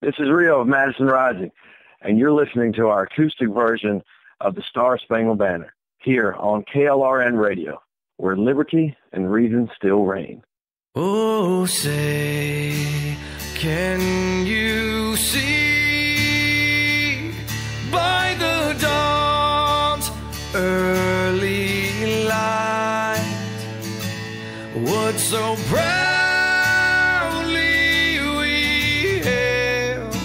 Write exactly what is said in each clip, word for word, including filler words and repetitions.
This is Rio of Madison Rising, and you're listening to our acoustic version of the Star Spangled Banner here on K L R N Radio, where liberty and reason still reign. Oh, say, can you see by the dawn's early light what so proudly we hailed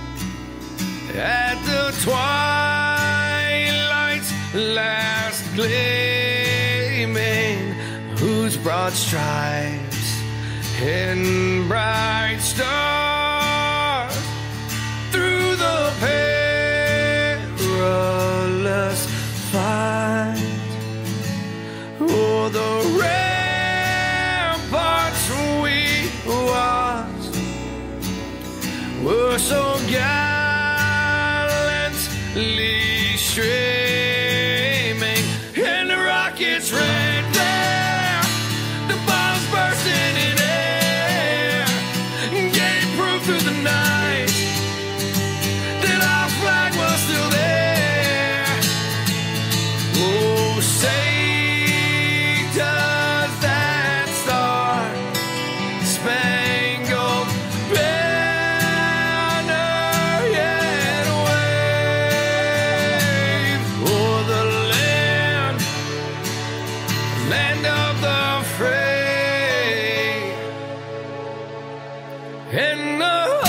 at the twilight's last gleaming, whose broad stripes and bright stars through the perilous fight, oh, the ramparts we watched were so gallantly streaming, and the rockets ran there, the bombs bursting in air, gave proof through the night that our flag was still there. Oh, say does that star spangled banner yet wave o'er the land, land of the free, and the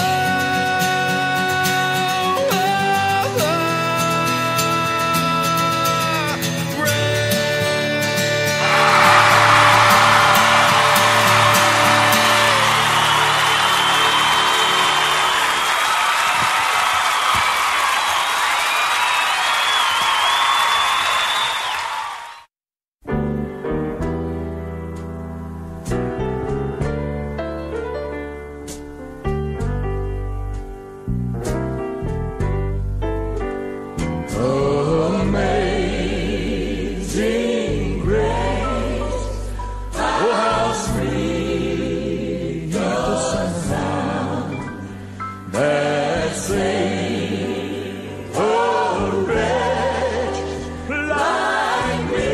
Amazing grace, oh how sweet the sound that saved a wretch like me.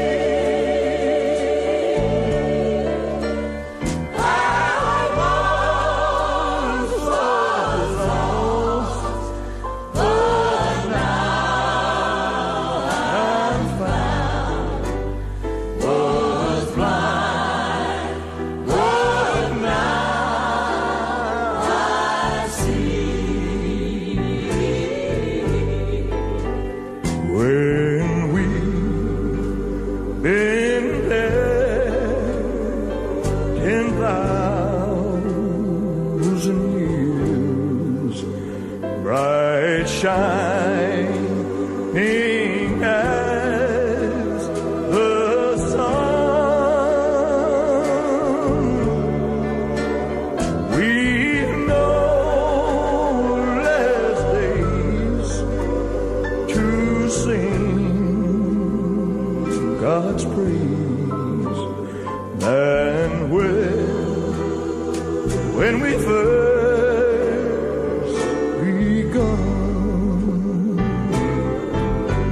I once was lost, but now I'm found, was blind, but now I see. When we've been dead ten thousand years, bright shining as the sun, we've no less days to sing God's praise than when, when we first begun.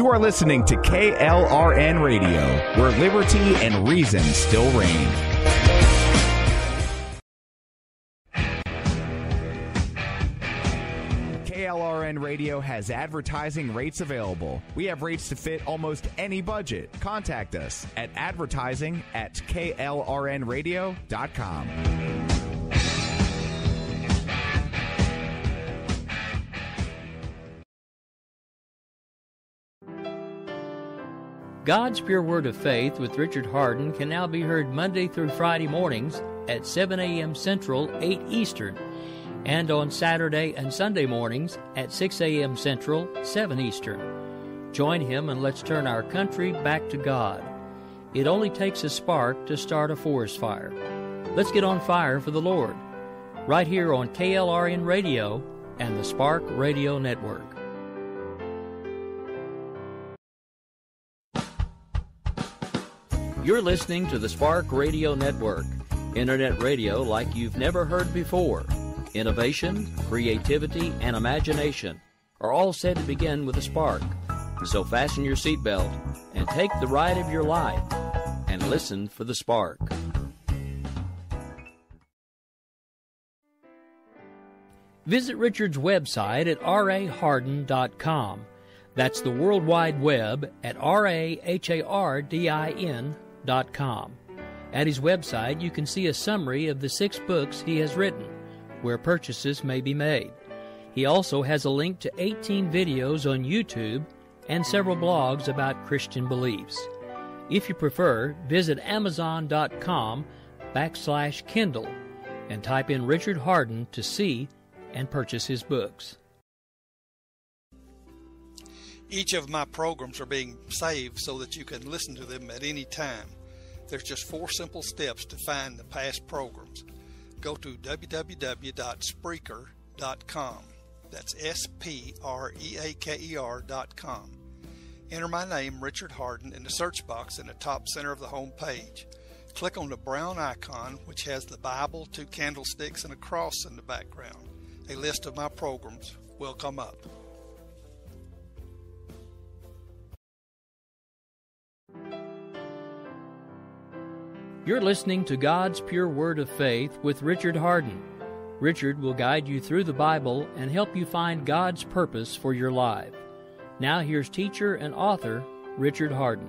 You are listening to K L R N Radio, where liberty and reason still reign. K L R N Radio has advertising rates available. We have rates to fit almost any budget. Contact us at advertising at K L R N radio dot com. God's Pure Word of Faith with Richard Hardin can now be heard Monday through Friday mornings at seven a.m. Central, eight Eastern, and on Saturday and Sunday mornings at six a.m. Central, seven Eastern. Join him and let's turn our country back to God. It only takes a spark to start a forest fire. Let's get on fire for the Lord. Right here on K L R N Radio and the Spark Radio Network. You're listening to the Spark Radio Network, internet radio like you've never heard before. Innovation, creativity, and imagination are all said to begin with a spark. So fasten your seatbelt and take the ride of your life and listen for the spark. Visit Richard's website at r a hardin dot com. That's the World Wide Web at R A H A R D I N dot com. At his website, you can see a summary of the six books he has written, where purchases may be made. He also has a link to eighteen videos on YouTube and several blogs about Christian beliefs. If you prefer, visit amazon dot com backslash Kindle and type in Richard Hardin to see and purchase his books. Each of my programs are being saved so that you can listen to them at any time. There's just four simple steps to find the past programs. Go to w w w dot spreaker dot com. That's S P R E A K E R dot com. Enter my name, Richard Hardin, in the search box in the top center of the home page. Click on the brown icon, which has the Bible, two candlesticks, and a cross in the background. A list of my programs will come up. You're listening to God's Pure Word of Faith with Richard Hardin. Richard will guide you through the Bible and help you find God's purpose for your life. Now here's teacher and author Richard Hardin.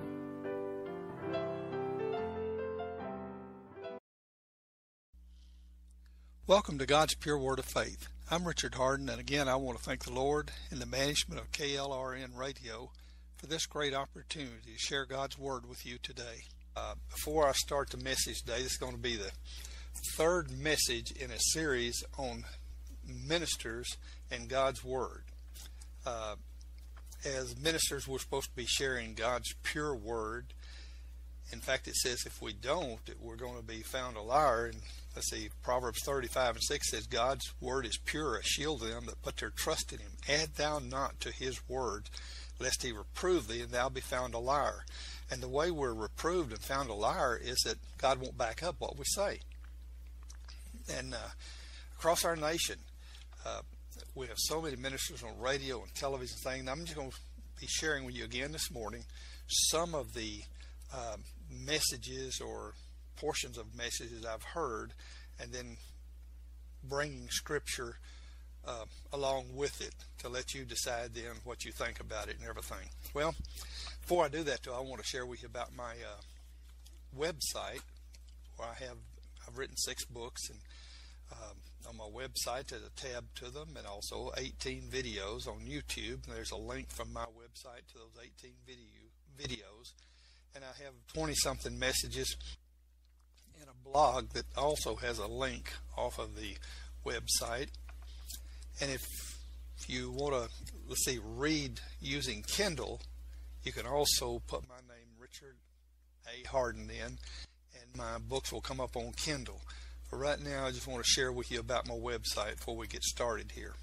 Welcome to God's Pure Word of Faith. I'm Richard Hardin, and again I want to thank the Lord and the management of K L R N Radio for this great opportunity to share God's Word with you today. Uh, before I start the message today, this is going to be the third message in a series on ministers and God's Word. Uh, as ministers, we're supposed to be sharing God's pure Word. In fact, it says if we don't, we're going to be found a liar. And let's see, Proverbs thirty-five and six says, God's Word is pure, a shield to them that put their trust in Him. Add thou not to His Word, lest He reprove thee, and thou be found a liar. And the way we're reproved and found a liar is that God won't back up what we say. And uh, across our nation, uh, we have so many ministers on radio and television things. I'm just going to be sharing with you again this morning some of the uh, messages or portions of messages I've heard, and then bringing Scripture uh, along with it to let you decide then what you think about it and everything. Well, before I do that, though, I want to share with you about my uh, website, where I have I've written six books, and um, on my website there's a tab to them, and also eighteen videos on YouTube. And there's a link from my website to those eighteen video videos, and I have twenty-something messages and a blog that also has a link off of the website. And if, if you want to, let's see, read using Kindle, you can also put my name, Richard A. Hardin, in, and my books will come up on Kindle. But right now, I just want to share with you about my website before we get started here.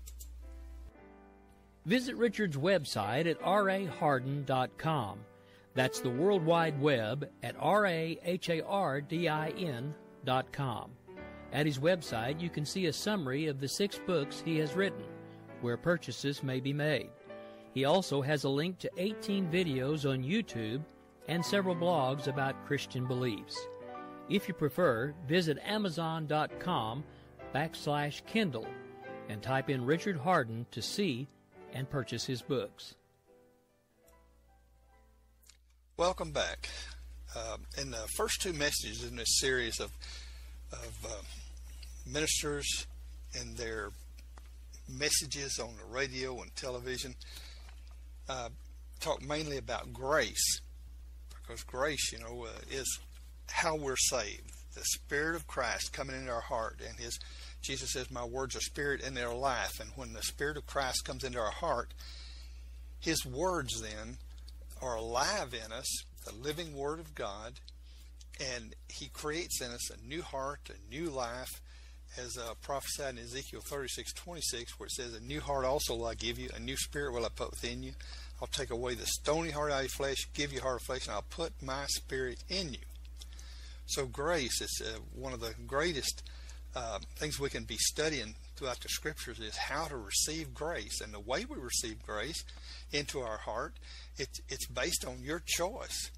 Visit Richard's website at r a hardin dot com. That's the World Wide Web at R A H A R D I N dot com. At his website, you can see a summary of the six books he has written, where purchases may be made. He also has a link to eighteen videos on YouTube and several blogs about Christian beliefs. If you prefer, visit amazon.com backslash Kindle and type in Richard Hardin to see and purchase his books. Welcome back. Uh, in the first two messages in this series of, of uh, ministers and their messages on the radio and television, uh, talk mainly about grace, because grace, you know, uh, is how we're saved. The Spirit of Christ coming into our heart, and His Jesus says, "My words are spirit and they're life." And when the Spirit of Christ comes into our heart, His words then are alive in us, the living Word of God, and He creates in us a new heart, a new life, as uh, prophesied in Ezekiel thirty-six twenty-six, where it says, "A new heart also will I give you, a new spirit will I put within you. I'll take away the stony heart out of your flesh, give you a heart of flesh, and I'll put my Spirit in you." So grace is uh, one of the greatest uh, things we can be studying throughout the Scriptures, is how to receive grace. And the way we receive grace into our heart, it's, it's based on your choice.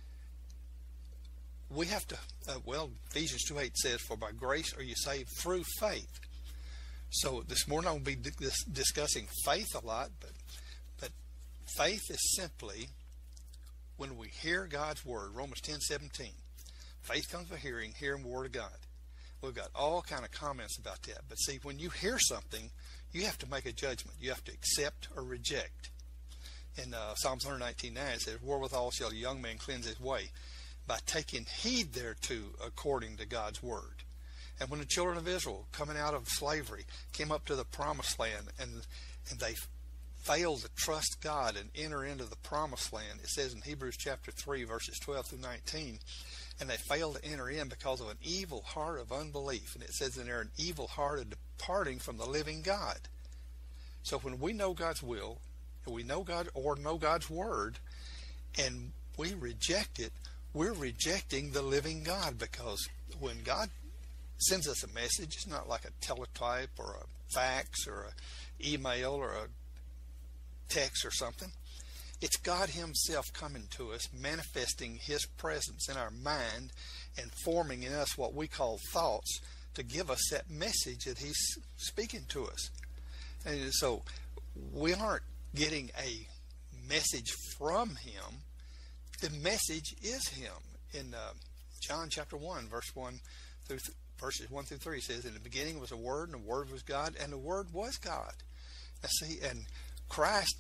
We have to, uh, well, Ephesians two eight says, "For by grace are you saved through faith." So this morning I'm going to be dis discussing faith a lot, but, but faith is simply when we hear God's Word, Romans ten seventeen. Faith comes by hearing, hearing the Word of God. We've got all kind of comments about that. But see, when you hear something, you have to make a judgment. You have to accept or reject. In uh, Psalms one nineteen nine, it says, "Wherewithal shall a young man cleanse his way? By taking heed thereto according to God's Word." And when the children of Israel, coming out of slavery, came up to the promised land, and, and they failed to trust God and enter into the promised land, it says in Hebrews chapter three, verses twelve through nineteen, and they failed to enter in because of an evil heart of unbelief. And it says in there, an evil heart of departing from the living God. So when we know God's will, and we know God, or know God's Word, and we reject it, we're rejecting the living God. Because when God sends us a message, it's not like a teletype or a fax or an email or a text or something. It's God Himself coming to us, manifesting His presence in our mind and forming in us what we call thoughts to give us that message that He's speaking to us. And so we aren't getting a message from Him. The message is Him. In uh, John chapter one, verse one through th verses one through three, says, "In the beginning was a Word, and the Word was God, and the Word was God." Now see, and Christ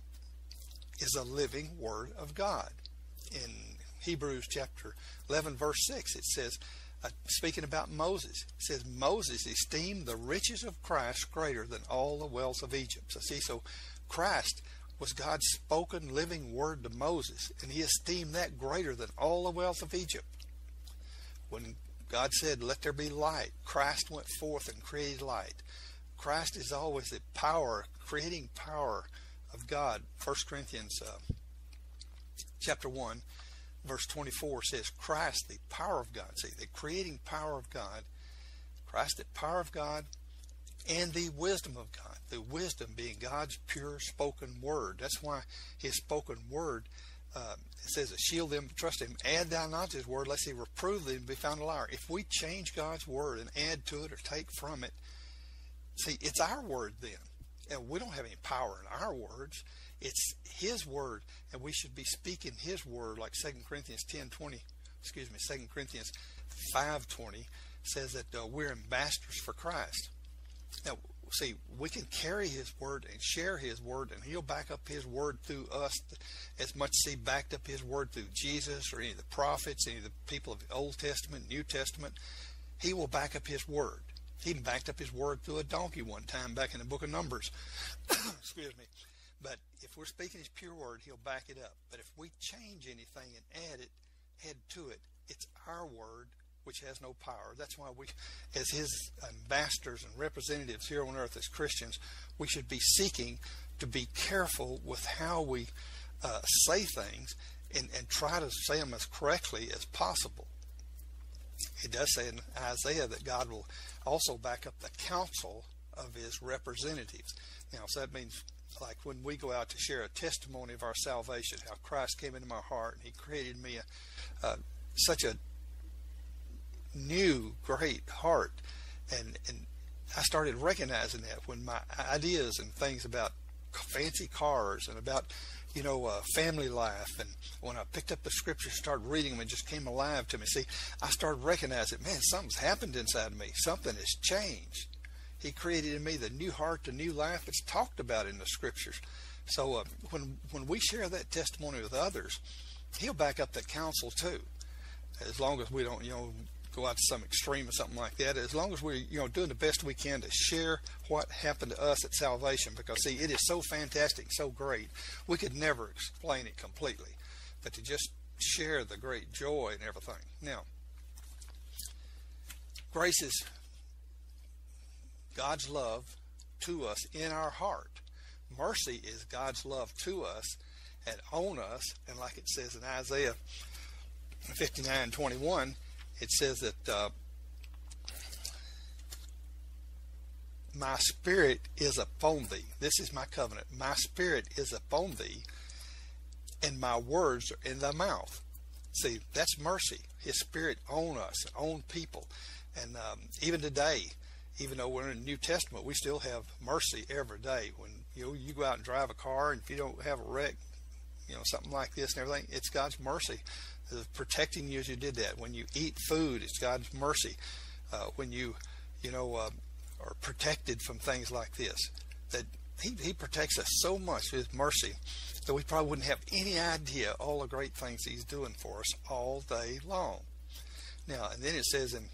is a living Word of God. In Hebrews chapter eleven, verse six, it says, uh, speaking about Moses, it says, "Moses esteemed the riches of Christ greater than all the wealth of Egypt." So see, so Christ was God's spoken living Word to Moses, and he esteemed that greater than all the wealth of Egypt. When God said, "Let there be light," Christ went forth and created light. Christ is always the power, creating power of God. First Corinthians uh, chapter one, verse twenty-four says, "Christ, the power of God." See, the creating power of God. Christ, the power of God, and the wisdom of God. The wisdom being God's pure spoken Word. That's why His spoken Word, uh, it says, "A shield them, trust Him, add thou not to His Word, lest He reprove thee and be found a liar." If we change God's Word and add to it or take from it, see, it's our word then. And we don't have any power in our words. It's His Word, and we should be speaking His Word, like Second Corinthians ten twenty, excuse me, Second Corinthians five twenty says that uh, we're ambassadors for Christ. Now, see, we can carry His Word and share His Word, and He'll back up His Word through us as much as He backed up His Word through Jesus or any of the prophets, any of the people of the Old Testament, New Testament. He will back up His Word. He even backed up His Word through a donkey one time back in the book of Numbers. Excuse me. But if we're speaking His pure Word, He'll back it up. But if we change anything and add it, add to it, it's our Word, which has no power. That's why we, as His ambassadors and representatives here on earth as Christians, we should be seeking to be careful with how we uh, say things and, and try to say them as correctly as possible. It does say in Isaiah that God will also back up the counsel of His representatives. Now, so that means like when we go out to share a testimony of our salvation, how Christ came into my heart and he created me a, uh, such a new, great heart. And, and I started recognizing that when my ideas and things about fancy cars and about, you know, uh, family life, and when I picked up the scriptures, started reading them, it just came alive to me. See, I started recognizing, man, something's happened inside of me. Something has changed. He created in me the new heart, the new life. It's talked about in the scriptures. So uh, when when we share that testimony with others, he'll back up that counsel too. As long as we don't, you know, go out to some extreme or something like that. As long as we're, you know, doing the best we can to share what happened to us at salvation, because see, it is so fantastic, so great. We could never explain it completely, but to just share the great joy and everything. Now, grace is God's love to us in our heart. Mercy is God's love to us and on us. And like it says in Isaiah fifty-nine twenty-one, it says that uh, my spirit is upon thee. This is my covenant. My spirit is upon thee, and my words are in thy mouth. See, that's mercy. His spirit on us, on people. And um, even today, even though we're in the New Testament, we still have mercy every day. When you know, you go out and drive a car, and if you don't have a wreck, you know, something like this and everything, it's God's mercy uh, protecting you as you did that. When you eat food, it's God's mercy. Uh, when you, you know, uh, are protected from things like this, that he, he protects us so much with mercy that we probably wouldn't have any idea all the great things he's doing for us all day long. Now, and then it says in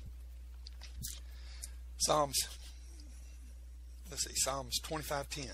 Psalms, let's see, Psalms twenty-five ten,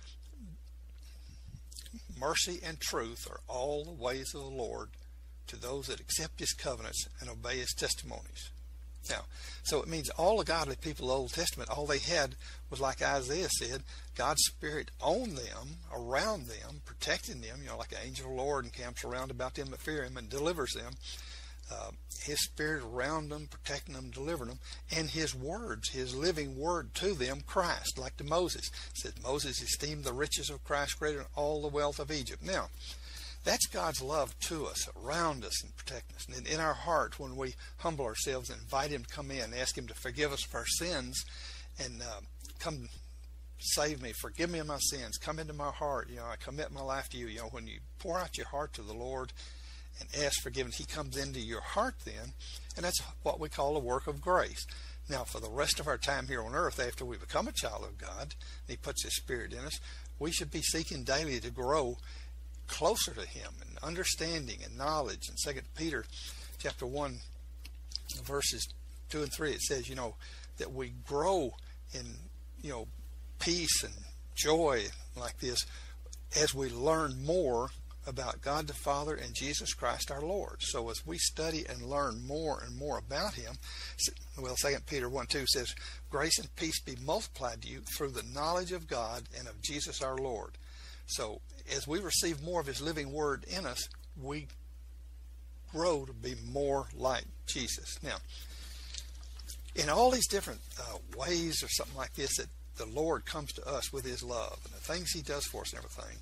mercy and truth are all the ways of the Lord to those that accept his covenants and obey his testimonies. Now, so it means all the godly people of the Old Testament, all they had was, like Isaiah said, God's Spirit on them, around them, protecting them, you know, like an angel of the Lord encamps around about them that fear him and delivers them. Uh, his Spirit around them, protecting them, delivering them, and his words, his living word to them, Christ, like to Moses. It said Moses esteemed the riches of Christ greater than all the wealth of Egypt. Now, that's God's love to us, around us, and protecting us. And in our heart, when we humble ourselves and invite him to come in, ask him to forgive us for our sins, and uh, come save me, forgive me of my sins, come into my heart, you know, I commit my life to you. You know, when you pour out your heart to the Lord and ask forgiveness, he comes into your heart then, and that's what we call a work of grace. Now, for the rest of our time here on earth, after we become a child of God, and he puts his Spirit in us, we should be seeking daily to grow closer to him in understanding and knowledge. In Second Peter chapter one, verses two and three, it says, you know, that we grow in, you know, peace and joy like this as we learn more about God the Father and Jesus Christ our Lord. So as we study and learn more and more about him, well, Second Peter one two says, grace and peace be multiplied to you through the knowledge of God and of Jesus our Lord. So as we receive more of his living word in us, we grow to be more like Jesus. Now, in all these different uh, ways or something like this that the Lord comes to us with his love and the things he does for us and everything,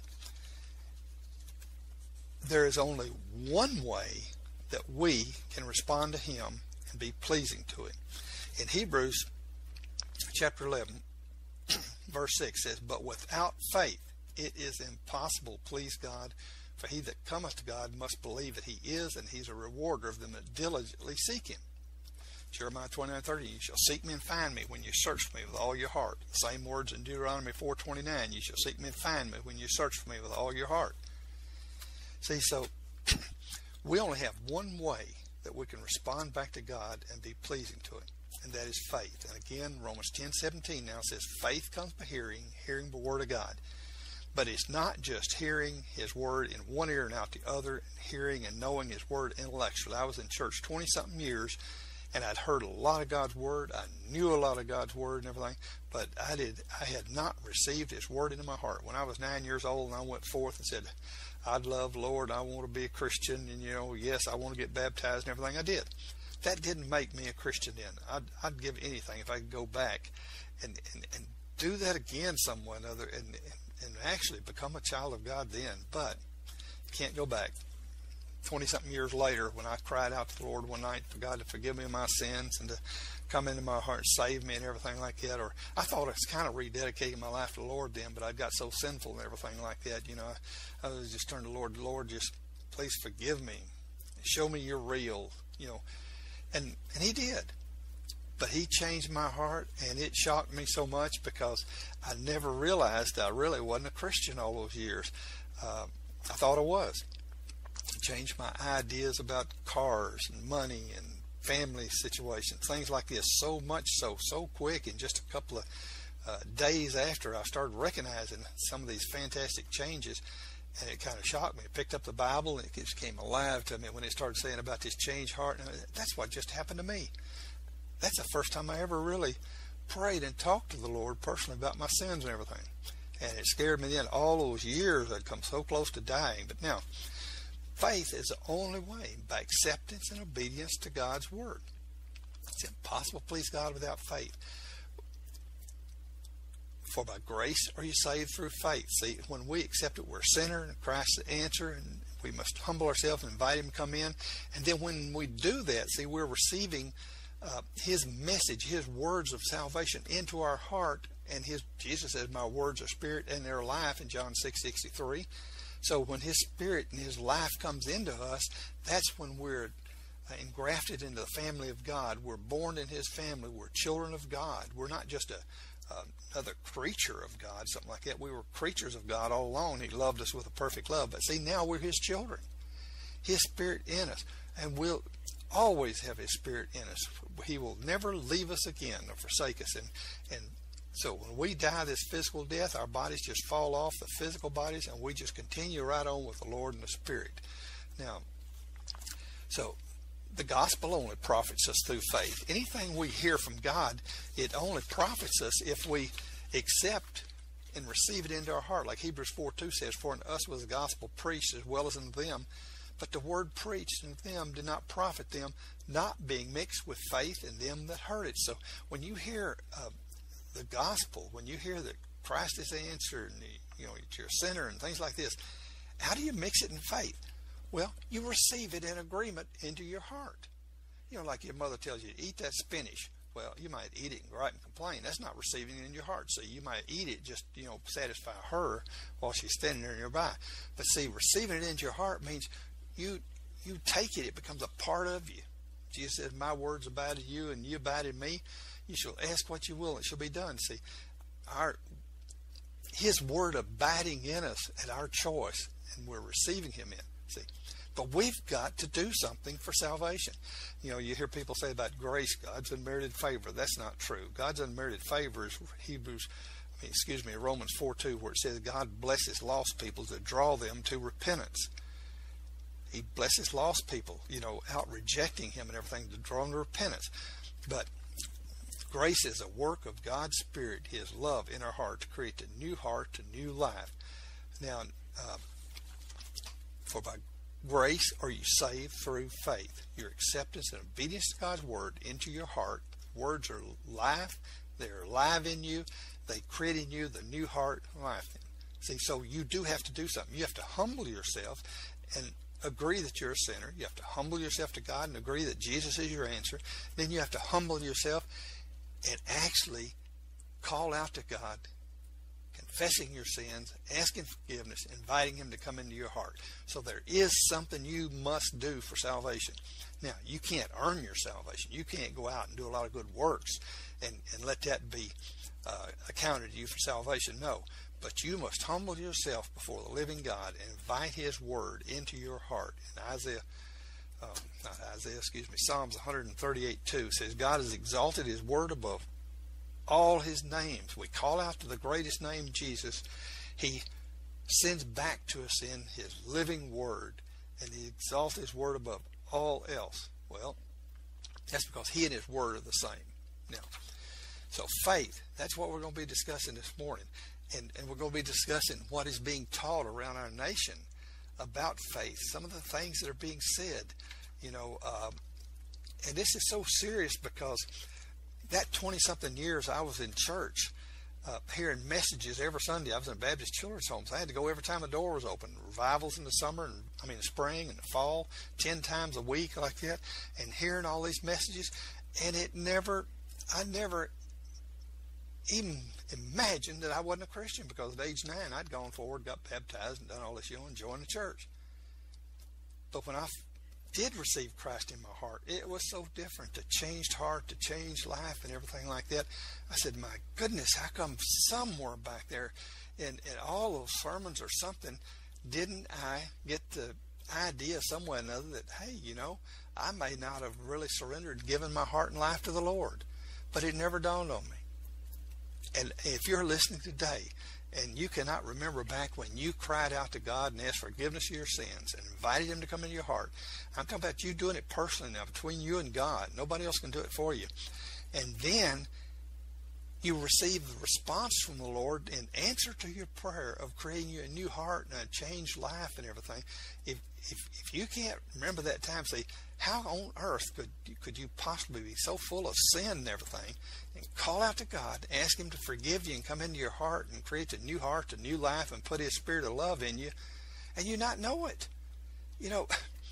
there is only one way that we can respond to him and be pleasing to him. In Hebrews chapter eleven, verse six says, but without faith it is impossible to please God, for he that cometh to God must believe that he is, and he's a rewarder of them that diligently seek him. Jeremiah twenty-nine thirty, you shall seek me and find me when you search for me with all your heart. The same words in Deuteronomy four twenty-nine, you shall seek me and find me when you search for me with all your heart. See, so we only have one way that we can respond back to God and be pleasing to him, and that is faith. And again, Romans ten seventeen now says, faith comes by hearing, hearing the word of God. But it's not just hearing his word in one ear and out the other, and hearing and knowing his word intellectually. I was in church twenty-something years, and I'd heard a lot of God's word. I knew a lot of God's word and everything, but I did. I had not received his word into my heart. When I was nine years old and I went forth and said, I'd love Lord, I want to be a Christian, and, you know, yes, I want to get baptized and everything, I did. That didn't make me a Christian then. I'd, I'd give anything if I could go back and, and, and do that again somewhere or another, and, and and actually become a child of God then, but can't go back. twenty-something years later, when I cried out to the Lord one night for God to forgive me of my sins and to come into my heart and save me and everything like that, or I thought I was kind of rededicating my life to the Lord then, but I got so sinful and everything like that, you know, I, I was just turning to the Lord, Lord, just please forgive me. Show me you're real, you know, and, and he did. But he changed my heart, and it shocked me so much because I never realized I really wasn't a Christian all those years. Uh, I thought I was. It changed my ideas about cars and money and family situations, things like this, so much so, so quick in just a couple of uh, days after I started recognizing some of these fantastic changes. And it kind of shocked me. I picked up the Bible, and it just came alive to me when it started saying about this changed heart. And that's what just happened to me. That's the first time I ever really prayed and talked to the Lord personally about my sins and everything. And it scared me then. All those years I'd come so close to dying. But now, faith is the only way, by acceptance and obedience to God's Word. It's impossible to please God without faith. For by grace are you saved through faith. See, when we accept it, we're a sinner, and Christ's the answer, and we must humble ourselves and invite him to come in. And then when we do that, see, we're receiving uh, his message, his words of salvation into our heart. And his Jesus says, my words are spirit and they're life in John six sixty-three. So when his spirit and his life comes into us, that's when we're engrafted into the family of God. We're born in his family. We're children of God. We're not just a Uh, another creature of God, something like that. We were creatures of God all along. He loved us with a perfect love. But see, now we're his children. His spirit in us. And we'll always have his spirit in us. He will never leave us again or forsake us. And, and so when we die this physical death, our bodies just fall off the physical bodies, and we just continue right on with the Lord and the Spirit. Now, so the gospel only profits us through faith. Anything we hear from God, it only profits us if we accept and receive it into our heart. Like Hebrews four two says, for unto us was the gospel preached as well as unto them. But the word preached unto them did not profit them, not being mixed with faith in them that heard it. So when you hear uh, the gospel, when you hear that Christ is the answer, and you know, you're a sinner and things like this, how do you mix it in faith? Well, you receive it in agreement into your heart. You know, like your mother tells you, eat that spinach. Well, you might eat it and gripe and complain. That's not receiving it in your heart. So you might eat it just, you know, satisfy her while she's standing there nearby. But see, receiving it into your heart means you you take it. It becomes a part of you. Jesus said, my words abide in you and you abide in me. You shall ask what you will, it shall be done. See, our his word abiding in us at our choice, and we're receiving him in. See, but we've got to do something for salvation. You know, you hear people say about grace, God's unmerited favor. That's not true. God's unmerited favor is Hebrews, I mean, excuse me, Romans four two, where it says God blesses lost people to draw them to repentance. He blesses lost people, you know, out rejecting him and everything to draw them to repentance. But grace is a work of God's Spirit, his love in our heart to create a new heart, a new life. Now, uh, for by grace are you saved through faith. Your acceptance and obedience to God's word into your heart. Words are life. They're alive in you. They create in you the new heart life. See, so you do have to do something. You have to humble yourself and agree that you're a sinner. You have to humble yourself to God and agree that Jesus is your answer. Then you have to humble yourself and actually call out to God, confessing your sins, asking forgiveness, inviting him to come into your heart. So there is something you must do for salvation. Now, you can't earn your salvation. You can't go out and do a lot of good works and, and let that be uh, accounted to you for salvation. No, but you must humble yourself before the living God and invite his word into your heart. And Isaiah, um, not Isaiah, excuse me, Psalms one thirty-eight two says, God has exalted his word above all his names. We call out to the greatest name, Jesus. He sends back to us in his living word, and he exalts his word above all else. Well, that's because he and his word are the same. Now, so faith, that's what we're going to be discussing this morning. And, and we're going to be discussing what is being taught around our nation about faith, some of the things that are being said, you know, um, and this is so serious because that twenty-something years I was in church, uh, hearing messages every Sunday. I was in a Baptist children's home, so I had to go every time the door was open. Revivals in the summer, and I mean the spring and the fall, ten times a week like that, and hearing all these messages. And it never, I never even imagined that I wasn't a Christian, because at age nine I'd gone forward, got baptized, and done all this, you know, and joined the church. But when I did receive Christ in my heart, it was so different. The changed heart, the changed life, and everything like that. I said, my goodness, how come somewhere back there in, in all those sermons or something, didn't I get the idea somewhere or another that, hey, you know, I may not have really surrendered, given my heart and life to the Lord. But it never dawned on me. And if you're listening today and you cannot remember back when you cried out to God and asked forgiveness of your sins and invited Him to come into your heart, I'm talking about you doing it personally now, between you and God. Nobody else can do it for you. And then you receive the response from the Lord in answer to your prayer of creating you a new heart and a changed life and everything. If if, if you can't remember that time, say, how on earth could could you possibly be so full of sin and everything, and call out to God, ask Him to forgive you and come into your heart and create a new heart, a new life, and put His Spirit of love in you, and you not know it? You know,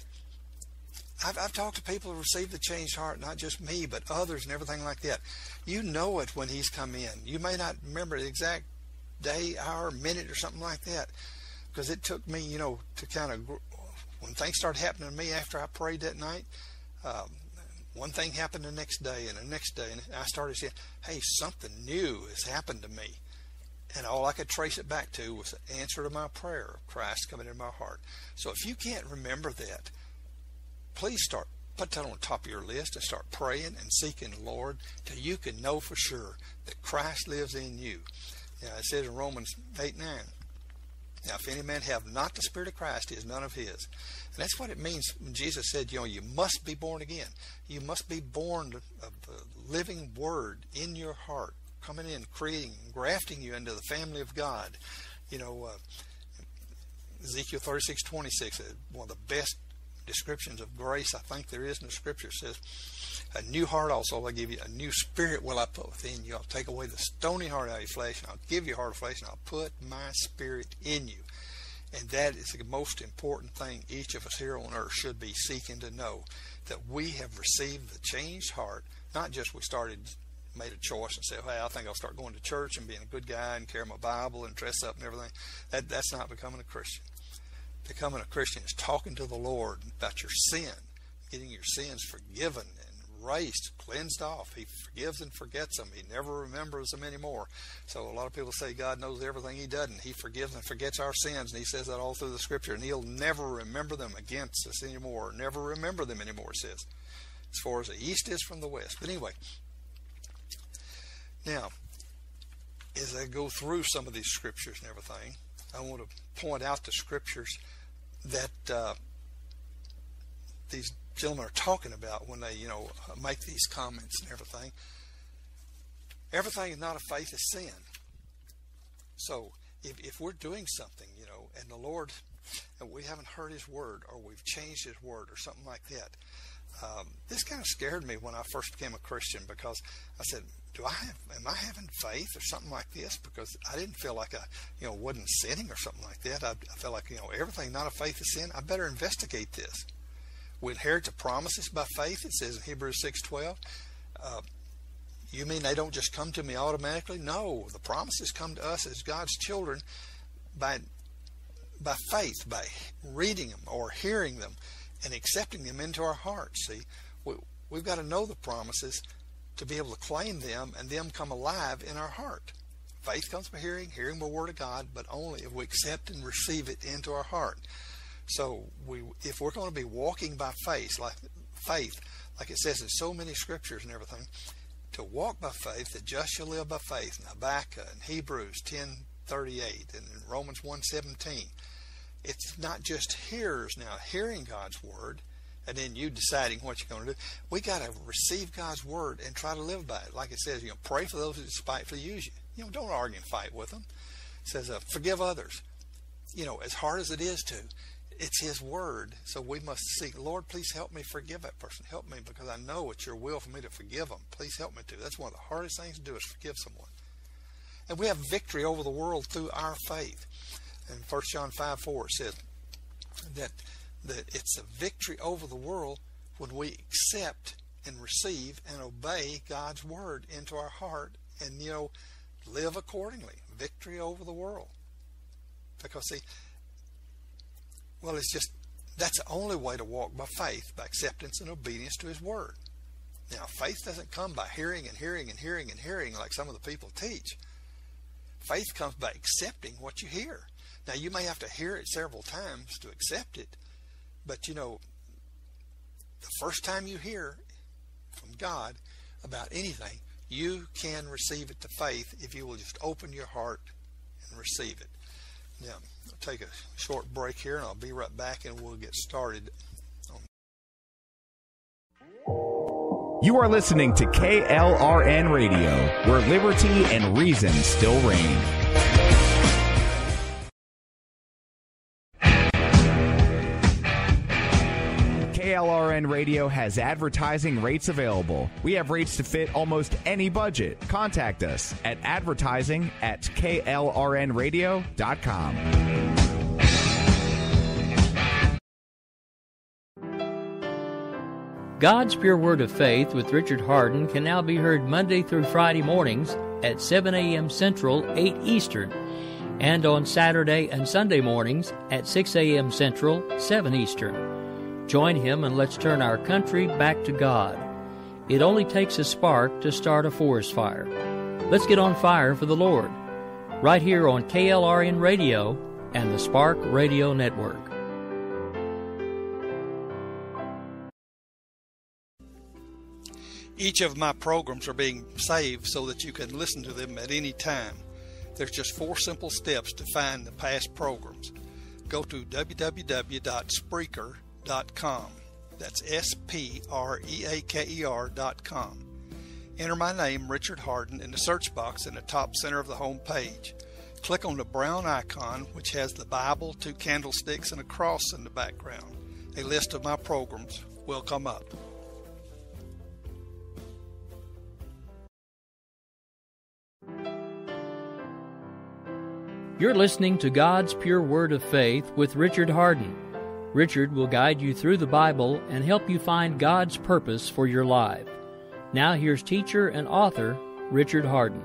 I've, I've talked to people who received the changed heart, not just me, but others and everything like that. You know it when He's come in. You may not remember the exact day, hour, minute, or something like that, because it took me, you know, to kind of, when things started happening to me after I prayed that night, um, one thing happened the next day and the next day, and I started saying, hey, something new has happened to me. And all I could trace it back to was the answer to my prayer of Christ coming in my heart. So if you can't remember that, please start, put that on the top of your list and start praying and seeking the Lord till you can know for sure that Christ lives in you. You know, it says in Romans eight nine, now if any man have not the Spirit of Christ, he is none of his. And that's what it means when Jesus said, you know, you must be born again. You must be born of the living Word in your heart, coming in, creating, grafting you into the family of God. You know, uh, Ezekiel thirty-six twenty-six, one of the best descriptions of grace I think there is in the Scripture, says, a new heart also will I give you, a new spirit will I put within you. I'll take away the stony heart out of your flesh, and I'll give you a heart of flesh, and I'll put my Spirit in you. And that is the most important thing each of us here on earth should be seeking to know, that we have received the changed heart. Not just we started, made a choice and said, hey, I think I'll start going to church and being a good guy and carry my Bible and dress up and everything. That, that's not becoming a Christian. Becoming a Christian is talking to the Lord about your sin, getting your sins forgiven and erased, cleansed off. He forgives and forgets them. He never remembers them anymore. So a lot of people say God knows everything. He doesn't. He forgives and forgets our sins, and He says that all through the Scripture, and He'll never remember them against us anymore. Never remember them anymore, it says, as far as the east is from the west. But anyway, now, as I go through some of these Scriptures and everything, I want to point out the Scriptures that uh, these gentlemen are talking about when they, you know, make these comments and everything. Everything is not a faith is sin. So if, if we're doing something, you know, and the Lord, and we haven't heard His Word, or we've changed His Word, or something like that, um, this kind of scared me when I first became a Christian, because I said, do I have, am I having faith or something like this? Because I didn't feel like I, you know, wasn't sinning or something like that. I, I felt like, you know, everything not a faith is sin. I better investigate this. We inherit the promises by faith, it says in Hebrews six twelve. Uh, you mean they don't just come to me automatically? No, the promises come to us as God's children by by faith, by reading them or hearing them and accepting them into our hearts. See, we, we've got to know the promises to be able to claim them and them come alive in our heart. Faith comes by hearing, hearing the Word of God, but only if we accept and receive it into our heart. So we, if we're going to be walking by faith, like faith, like it says in so many Scriptures and everything, to walk by faith, the just shall live by faith, in Habakkuk and Hebrews ten thirty-eight and in Romans one seventeen. It's not just hearers now, hearing God's Word, and then you deciding what you're going to do. We got to receive God's Word and try to live by it. Like it says, you know, pray for those who despitefully use you. You know, don't argue and fight with them. It says, uh, forgive others. You know, as hard as it is to, it's His Word. So we must seek, Lord, please help me forgive that person. Help me, because I know it's your will for me to forgive them. Please help me to. That's one of the hardest things to do, is forgive someone. And we have victory over the world through our faith. In First John five four, it says that, that it's a victory over the world when we accept and receive and obey God's word into our heart and, you know, live accordingly. Victory over the world. Because, see, well, it's just, that's the only way to walk by faith, by acceptance and obedience to his word. Now, faith doesn't come by hearing and hearing and hearing and hearing like some of the people teach. Faith comes by accepting what you hear. Now, you may have to hear it several times to accept it, but, you know, the first time you hear from God about anything, you can receive it to faith if you will just open your heart and receive it. Now, I'll take a short break here, and I'll be right back, and we'll get started. You are listening to K L R N Radio, where liberty and reason still reign. K L R N Radio has advertising rates available. We have rates to fit almost any budget. Contact us at advertising at K L R N radio dot com. God's Pure Word of Faith with Richard Hardin can now be heard Monday through Friday mornings at seven a.m. Central, eight Eastern, and on Saturday and Sunday mornings at six a.m. Central, seven Eastern. Join him and let's turn our country back to God. It only takes a spark to start a forest fire. Let's get on fire for the Lord. Right here on K L R N Radio and the Spark Radio Network. Each of my programs are being saved so that you can listen to them at any time. There's just four simple steps to find the past programs. Go to w w w dot spreaker dot com. That's S P R E A K E R dot com. Enter my name, Richard Hardin, in the search box in the top center of the home page. Click on the brown icon, which has the Bible, two candlesticks, and a cross in the background. A list of my programs will come up. You're listening to God's Pure Word of Faith with Richard Hardin. Richard will guide you through the Bible and help you find God's purpose for your life. Now here's teacher and author Richard Hardin.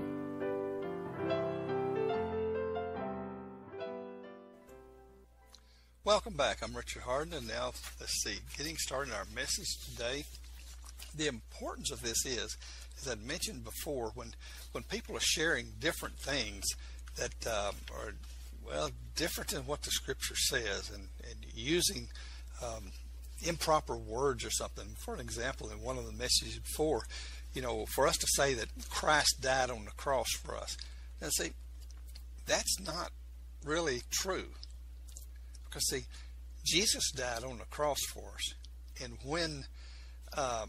Welcome back. I'm Richard Hardin, and now let's see, getting started in our message today. The importance of this is, as I'd mentioned before, when when people are sharing different things that uh, are, well, different than what the Scripture says, and, and using um, improper words or something. For an example, in one of the messages before, you know, for us to say that Christ died on the cross for us, and see, that's not really true. Because, see, Jesus died on the cross for us, and when uh,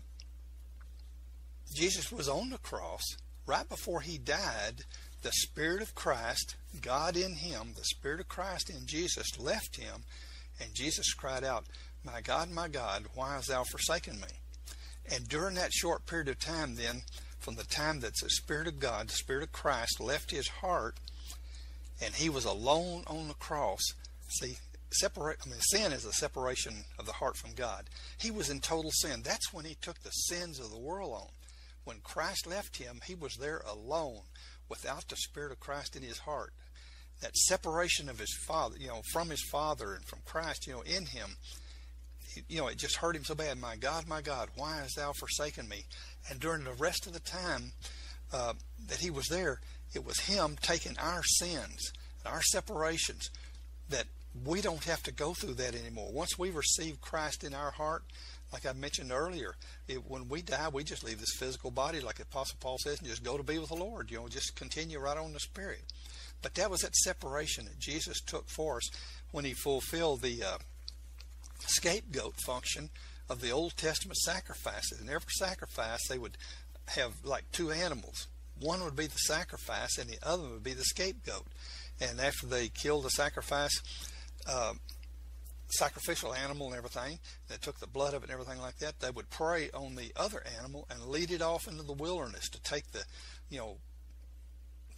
Jesus was on the cross, right before he died, the Spirit of Christ, God in him, the Spirit of Christ in Jesus left him, and Jesus cried out, "My God, my God, why hast thou forsaken me?" And during that short period of time then, from the time that the Spirit of God, the Spirit of Christ left his heart, and he was alone on the cross, see, separate, I mean, sin is a separation of the heart from God. He was in total sin. That's when he took the sins of the world on. When Christ left him, he was there alone, without the Spirit of Christ in his heart. That separation of his Father, you know, from his Father and from Christ, you know, in him, you know, it just hurt him so bad. "My God, my God, why hast thou forsaken me?" And during the rest of the time uh, that he was there, it was him taking our sins, our separations, that we don't have to go through that anymore. Once we receive Christ in our heart, like I mentioned earlier, it, when we die, we just leave this physical body, like the Apostle Paul says, and just go to be with the Lord. You know, just continue right on the Spirit. But that was that separation that Jesus took for us when he fulfilled the uh, scapegoat function of the Old Testament sacrifices. In every sacrifice, they would have like two animals. One would be the sacrifice, and the other would be the scapegoat. And after they killed the sacrifice, uh, sacrificial animal and everything, they took the blood of it and everything like that, they would pray on the other animal and lead it off into the wilderness to take the, you know,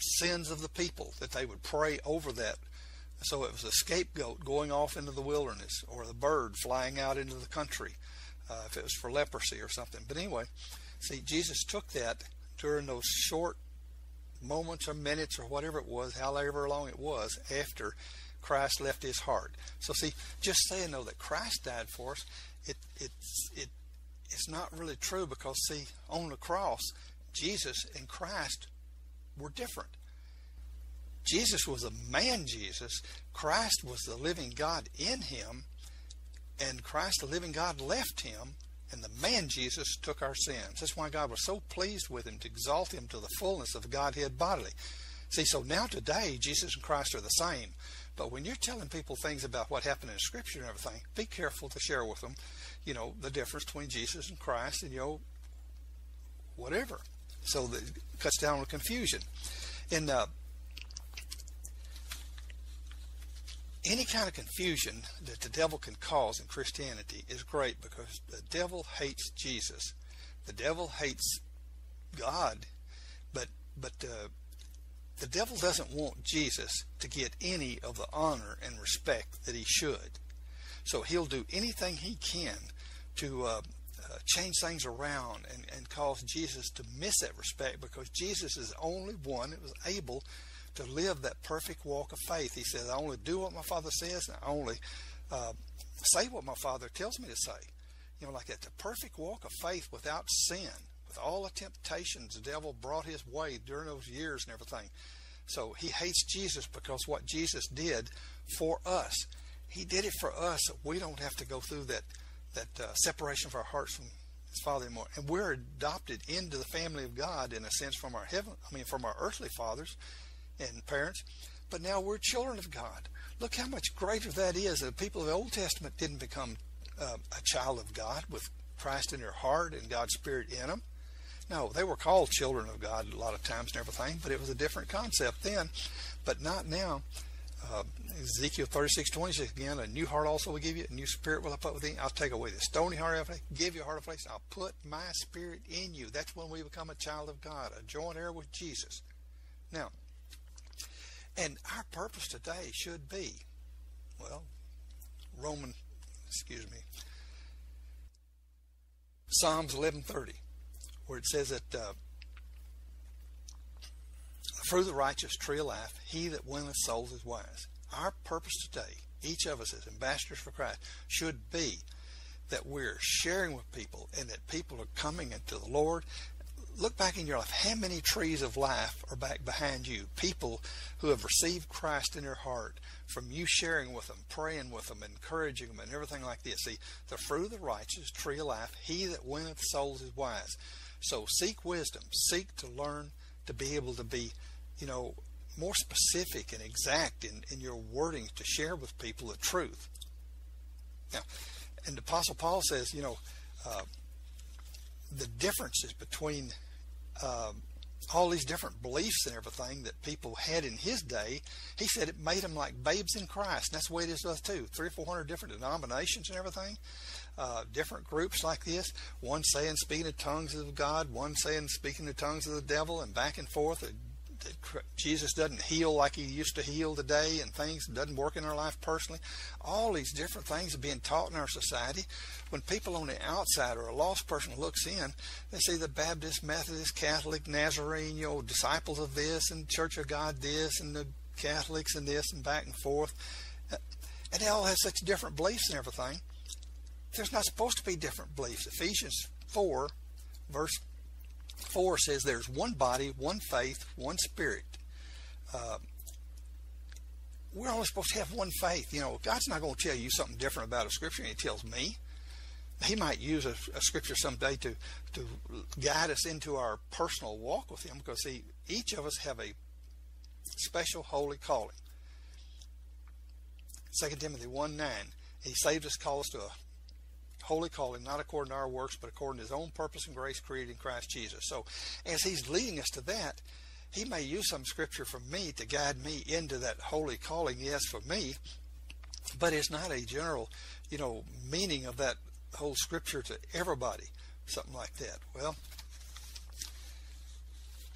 sins of the people, that they would pray over that. So it was a scapegoat going off into the wilderness, or the bird flying out into the country, uh, if it was for leprosy or something. But anyway, see, Jesus took that during those short moments or minutes or whatever it was, however long it was, after Christ left his heart. So see, just saying though that Christ died for us, it it's it it's not really true, because see, on the cross, Jesus and Christ were different. Jesus was a man Jesus. Christ was the living God in him, and Christ, the living God, left him, and the man Jesus took our sins. That's why God was so pleased with him, to exalt him to the fullness of the Godhead bodily. See, so now today, Jesus and Christ are the same. But when you're telling people things about what happened in Scripture and everything, be careful to share with them, you know, the difference between Jesus and Christ, and, you know, whatever. So that it cuts down on confusion. And uh, any kind of confusion that the devil can cause in Christianity is great, because the devil hates Jesus. The devil hates God, but but uh, the devil doesn't want Jesus to get any of the honor and respect that he should. So he'll do anything he can to uh, uh, change things around and, and cause Jesus to miss that respect, because Jesus is the only one that was able to live that perfect walk of faith. He says, I only do what my Father says, and I only uh, say what my Father tells me to say. You know, like that, the perfect walk of faith without sin, with all the temptations the devil brought his way during those years and everything. So he hates Jesus because what Jesus did for us. He did it for us, so we don't have to go through that that uh, separation of our hearts from his Father anymore. And we're adopted into the family of God, in a sense, from our heaven, I mean, from our earthly fathers and parents. But now we're children of God. Look how much greater that is. The people of the Old Testament didn't become uh, a child of God with Christ in their heart and God's Spirit in them. No, they were called children of God a lot of times and everything, but it was a different concept then, but not now. Uh, Ezekiel thirty-six twenty says again, a new heart also will give you, a new spirit will I put within you. I'll take away the stony heart of flesh, give you a heart of flesh, and I'll put my spirit in you. That's when we become a child of God, a joint heir with Jesus. Now, and our purpose today should be, well, Roman, excuse me, Psalms eleven thirty, where it says that uh, through the righteous tree of life, he that winneth souls is wise. Our purpose today, each of us as ambassadors for Christ, should be that we're sharing with people, and that people are coming into the Lord. Look back in your life. How many trees of life are back behind you? People who have received Christ in their heart from you sharing with them, praying with them, encouraging them, and everything like this. See, the fruit of the righteous tree of life, he that winneth souls is wise. So seek wisdom. Seek to learn to be able to be, you know, more specific and exact in, in your wording to share with people the truth. Now, and the Apostle Paul says, you know, uh, the differences between uh, all these different beliefs and everything that people had in his day, he said it made them like babes in Christ. And that's the way it is with us too. Three or four hundred different denominations and everything. Uh, different groups like this. One saying speaking in tongues of God, one saying speaking in tongues of the devil, and back and forth. That Jesus doesn't heal like he used to heal today, and things doesn't work in our life personally. All these different things are being taught in our society. When people on the outside, or a lost person looks in, they see the Baptist, Methodist, Catholic, Nazarene, you know, disciples of this, and Church of God this, and the Catholics and this, and back and forth. And they all have such different beliefs and everything. There's not supposed to be different beliefs. Ephesians four, verse four says there's one body, one faith, one spirit. Uh, we're only supposed to have one faith. You know, God's not going to tell you something different about a scripture than he tells me. He might use a, a scripture someday to, to guide us into our personal walk with him, because see, each of us have a special holy calling. Second Timothy one nine, he saved us, called us to a holy calling, not according to our works, but according to his own purpose and grace created in Christ Jesus. So as he's leading us to that, he may use some scripture from me to guide me into that holy calling, yes, for me, but it's not a general, you know, meaning of that whole scripture to everybody, something like that. Well,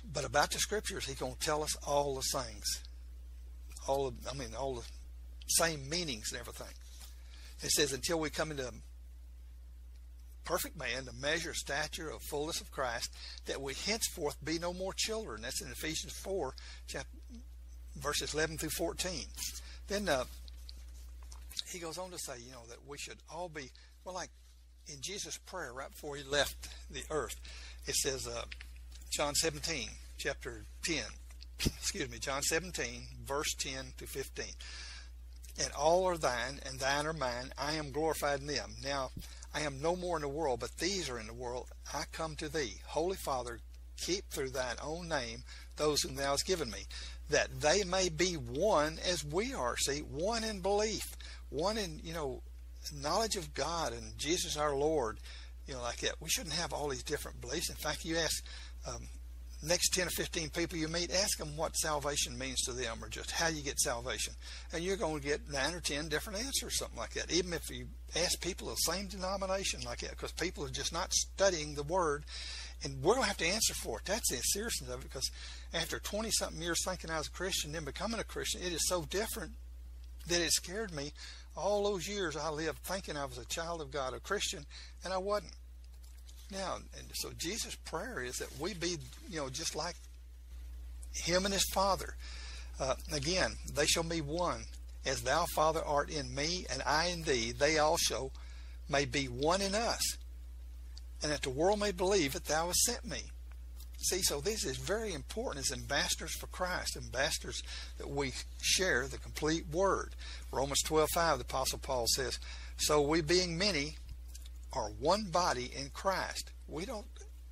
But about the Scriptures, He's going to tell us all the things. All of, I mean, all the same meanings and everything. It says, until we come into perfect man, the measure, stature of fullness of Christ, that we henceforth be no more children. That's in Ephesians four, chapter, verses eleven through fourteen. Then uh, he goes on to say, you know, that we should all be, well, like in Jesus' prayer right before He left the earth, it says, uh, John seventeen, chapter ten, excuse me, John seventeen, verse ten to fifteen. And all are thine, and thine are mine. I am glorified in them. Now, I am no more in the world, but these are in the world. I come to thee. Holy Father, keep through thine own name those whom thou hast given me, that they may be one as we are. See, one in belief, one in, you know, knowledge of God and Jesus our Lord, you know, like that. We shouldn't have all these different beliefs. In fact, you ask um, next ten or fifteen people you meet, ask them what salvation means to them, or just how you get salvation, and you're going to get nine or ten different answers, something like that. Even if you ask people of the same denomination like that, because people are just not studying the Word, and we're going to have to answer for it. That's the seriousness of it, because after twenty something years thinking I was a Christian, then becoming a Christian, it is so different that it scared me. All those years I lived thinking I was a child of God, a Christian, and I wasn't. Now, and so Jesus' prayer is that we be, you know, just like Him and His Father. Uh, again, they shall be one, as thou, Father, art in me, and I in thee. They also may be one in us, and that the world may believe that thou hast sent me. See, so this is very important as ambassadors for Christ, ambassadors that we share the complete Word. Romans twelve five, the Apostle Paul says, so we being many are one body in Christ. We don't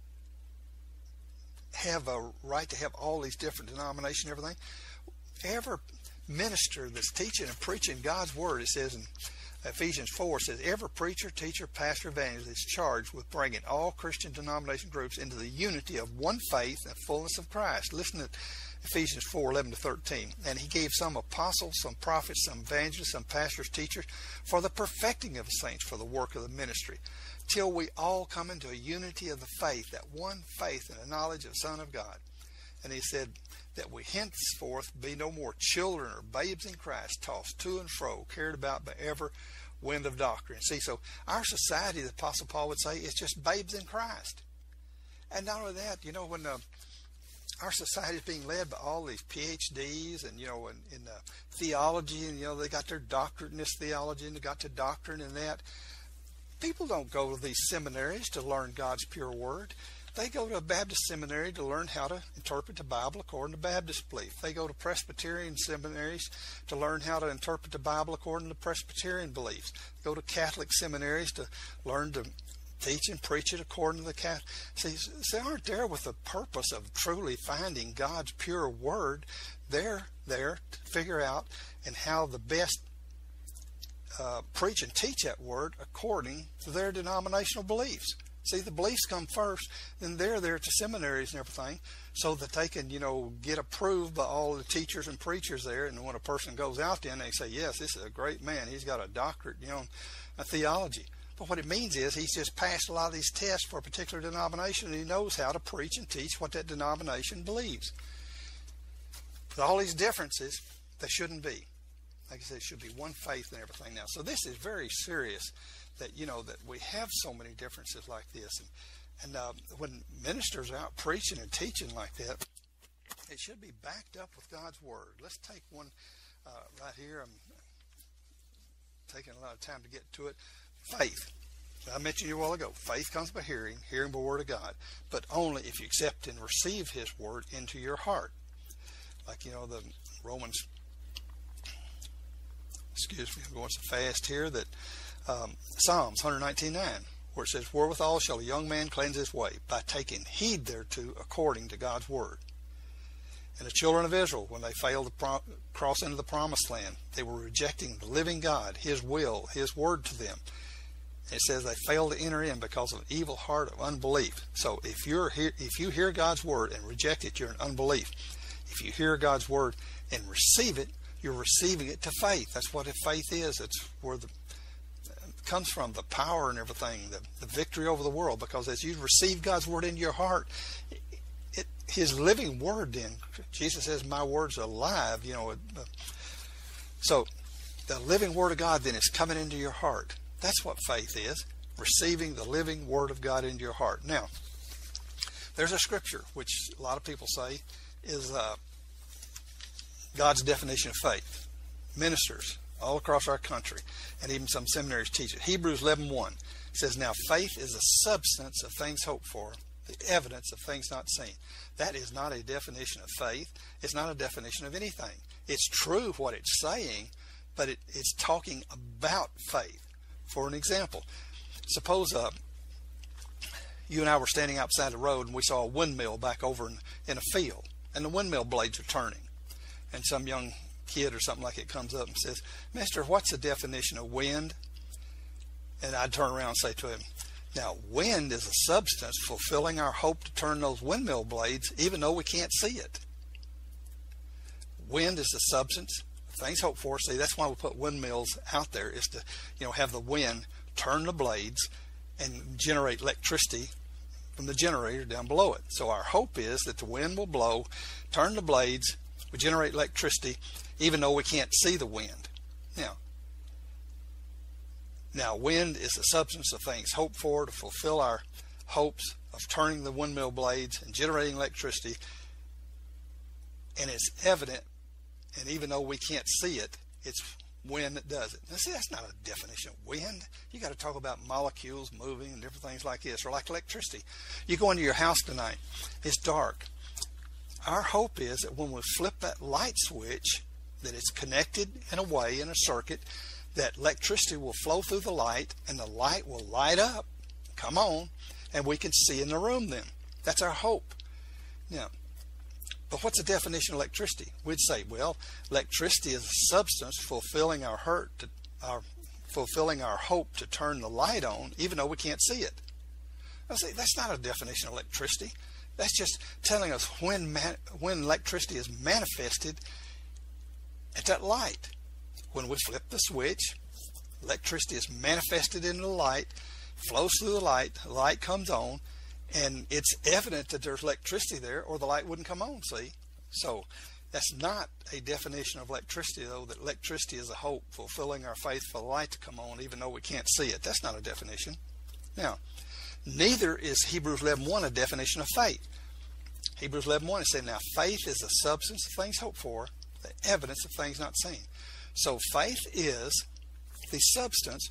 have a right to have all these different denominations and everything. Every minister that's teaching and preaching God's Word, it says in Ephesians four, it says, every preacher, teacher, pastor, evangelist is charged with bringing all Christian denomination groups into the unity of one faith and fullness of Christ. Listen to Ephesians four eleven to thirteen. And He gave some apostles, some prophets, some evangelists, some pastors, teachers, for the perfecting of the saints, for the work of the ministry, till we all come into a unity of the faith, that one faith and the knowledge of the Son of God. And He said that we henceforth be no more children or babes in Christ, tossed to and fro, carried about by every wind of doctrine. See, so our society, the Apostle Paul would say, is just babes in Christ. And not only that, you know, when uh, our society is being led by all these P H Ds and, you know, in, in uh, theology, and, you know, they got their doctorate in this theology, and they got their doctrine in that. People don't go to these seminaries to learn God's pure Word. They go to a Baptist seminary to learn how to interpret the Bible according to Baptist belief. They go to Presbyterian seminaries to learn how to interpret the Bible according to Presbyterian beliefs. They go to Catholic seminaries to learn to teach and preach it according to the Catholic. See, they aren't there with the purpose of truly finding God's pure Word. They're there to figure out and how the best uh, preach and teach that Word according to their denominational beliefs. See, the beliefs come first, then they're there to seminaries and everything so that they can, you know, get approved by all the teachers and preachers there. And when a person goes out there and they say, yes, this is a great man, he's got a doctorate, you know, in theology. But what it means is he's just passed a lot of these tests for a particular denomination, and he knows how to preach and teach what that denomination believes. With all these differences, they shouldn't be. Like I said, it should be one faith and everything now. So this is very serious. That, you know, that we have so many differences like this, and, and uh, when ministers are out preaching and teaching like that, it should be backed up with God's Word. Let's take one uh, right here. I'm taking a lot of time to get to it. Faith. I mentioned you a while ago. Faith comes by hearing, hearing the Word of God, but only if you accept and receive His Word into your heart. Like, you know, the Romans. Excuse me, I'm going so fast here that. Um, Psalms one nineteen nine, where it says, wherewithal shall a young man cleanse his way, by taking heed thereto according to God's Word. And the children of Israel, when they failed to pro- cross into the promised land, they were rejecting the living God, His will, His Word to them. It says they failed to enter in because of an evil heart of unbelief. So if you're here, if you hear God's Word and reject it, you're in unbelief. If you hear God's Word and receive it, you're receiving it to faith. That's what faith is. It's where the comes from, the power and everything, the, the victory over the world. Because as you receive God's Word into your heart, it, his living word then, Jesus says, my words are alive, you know. Uh, so the living word of God then is coming into your heart. That's what faith is, receiving the living word of God into your heart. Now, there's a scripture, which a lot of people say is uh, God's definition of faith. Ministers all across our country, and even some seminaries teach it. Hebrews eleven one says, now faith is a substance of things hoped for, the evidence of things not seen. That is not a definition of faith. It's not a definition of anything. It's true what it's saying, but it, it's talking about faith. For an example, suppose uh, you and I were standing outside the road and we saw a windmill back over in, in a field, and the windmill blades are turning. And some young kid or something like it comes up and says, Mister, what's the definition of wind? And I'd turn around and say to him, now, wind is a substance fulfilling our hope to turn those windmill blades, even though we can't see it. Wind is a substance, things hoped for. See, that's why we put windmills out there, is to, you know, have the wind turn the blades and generate electricity from the generator down below it. So our hope is that the wind will blow, turn the blades, we generate electricity, even though we can't see the wind. Now, Now, wind is the substance of things hoped for to fulfill our hopes of turning the windmill blades and generating electricity. And it's evident, and even though we can't see it, it's wind that does it. Now, see, that's not a definition of wind. You got to talk about molecules moving and different things like this, or like electricity. You go into your house tonight, it's dark. Our hope is that when we flip that light switch, that it's connected in a way, in a circuit, that electricity will flow through the light and the light will light up, come on, and we can see in the room then. That's our hope. Now, but what's the definition of electricity? We'd say, well, electricity is a substance fulfilling our hurt, to, our fulfilling our hope to turn the light on, even though we can't see it. I say that's not a definition of electricity. That's just telling us when man, when electricity is manifested at that light. When we flip the switch, electricity is manifested in the light, flows through the light, the light comes on, and it's evident that there's electricity there, or the light wouldn't come on, see? So that's not a definition of electricity, though, that electricity is a hope, fulfilling our faith for the light to come on, even though we can't see it. That's not a definition. Now, neither is Hebrews eleven one a definition of faith. Hebrews eleven one is saying, now faith is a substance of things hoped for, the evidence of things not seen. So faith is the substance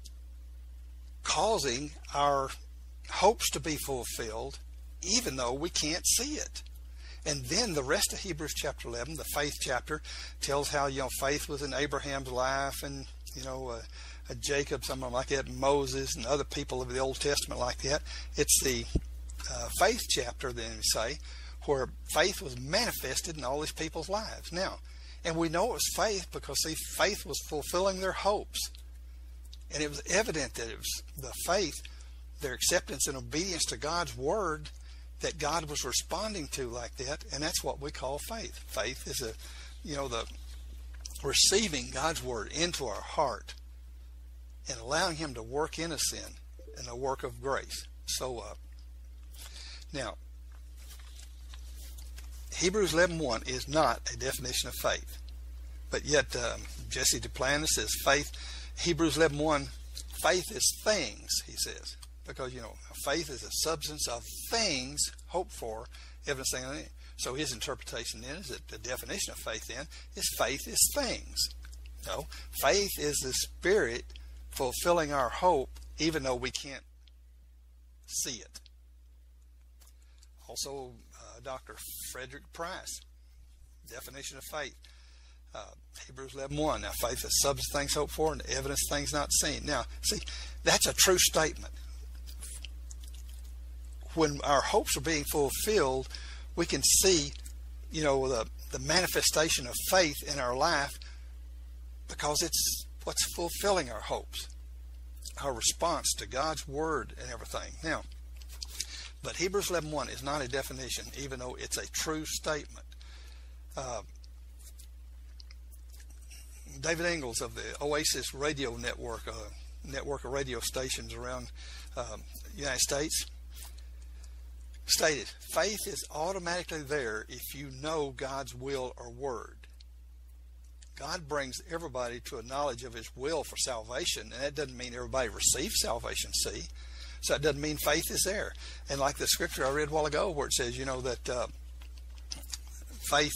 causing our hopes to be fulfilled, even though we can't see it. And then the rest of Hebrews chapter eleven, the faith chapter, tells how, you know, faith was in Abraham's life, and, you know, uh, uh, Jacob, someone like that, Moses, and other people of the Old Testament like that. It's the uh, faith chapter, then we say, where faith was manifested in all these people's lives. Now, and we know it was faith because, see, faith was fulfilling their hopes. And it was evident that it was the faith, their acceptance and obedience to God's word, that God was responding to like that. And that's what we call faith. Faith is a, you know, the receiving God's word into our heart and allowing him to work in us in, in a work of grace. So, uh, now, Hebrews eleven one is not a definition of faith, but yet um, Jesse Duplantis says faith. Hebrews eleven one, faith is things, he says, because, you know, faith is a substance of things hoped for, evidence. So his interpretation then is that the definition of faith then is faith is things. No, faith is the Spirit fulfilling our hope, even though we can't see it. Also, uh, Doctor Frederick Price, definition of faith, uh, Hebrews eleven one. Now, faith is substance of things hoped for and evidence of things not seen. Now, see, that's a true statement. When our hopes are being fulfilled, we can see, you know, the, the manifestation of faith in our life, because it's what's fulfilling our hopes, our response to God's word and everything. Now, but Hebrews eleven one is not a definition, even though it's a true statement. Uh, David Ingalls of the Oasis Radio Network, uh, network of radio stations around um, the United States, stated, faith is automatically there if you know God's will or word. God brings everybody to a knowledge of his will for salvation, and that doesn't mean everybody receives salvation, see? So that doesn't mean faith is there. And like the scripture I read a while ago where it says, you know, that uh, faith,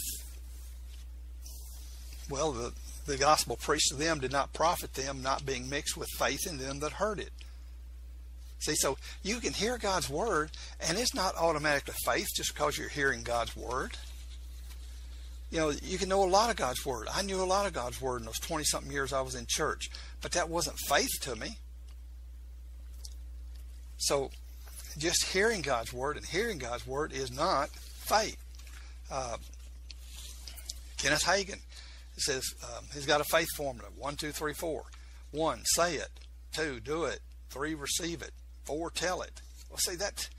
well, the, the gospel preached to them did not profit them, not being mixed with faith in them that heard it. See, so you can hear God's word, and it's not automatically faith just because you're hearing God's word. You know, you can know a lot of God's word. I knew a lot of God's word in those twenty-something years I was in church, but that wasn't faith to me. So just hearing God's word and hearing God's word is not faith. Uh, Kenneth Hagin says um, he's got a faith formula. One, two, three, four. One, say it. Two, do it. Three, receive it. Four, tell it. Well, see, that,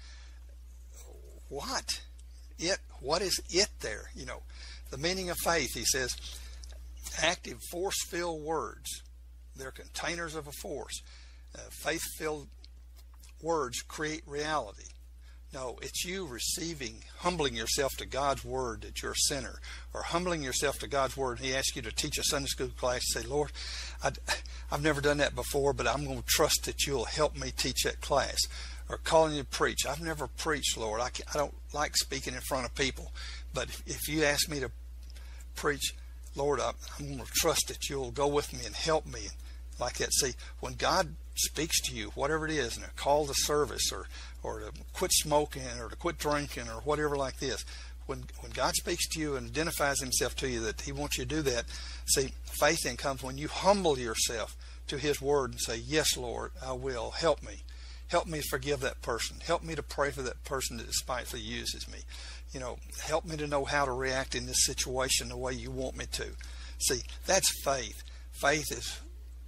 what? It, what is it there? You know, the meaning of faith, he says, active, force-filled words. They're containers of a force. Uh, faith-filled words create reality. No, it's you receiving, humbling yourself to God's word that you're a sinner, or humbling yourself to God's word. And he asks you to teach a Sunday school class. Say, Lord, I, I've never done that before, but I'm going to trust that you'll help me teach that class. Or calling you to preach. I've never preached, Lord. I, I don't like speaking in front of people. But if, if you ask me to preach, Lord, I, I'm going to trust that you'll go with me and help me. Like that. See, when God speaks to you, whatever it is, and a call to service, or or to quit smoking, or to quit drinking, or whatever like this, when when God speaks to you and identifies himself to you that he wants you to do that, see, faith then comes when you humble yourself to his word and say, yes, Lord, I will. Help me. Help me to forgive that person. Help me to pray for that person that despitefully uses me. You know, help me to know how to react in this situation the way you want me to. See, that's faith. Faith is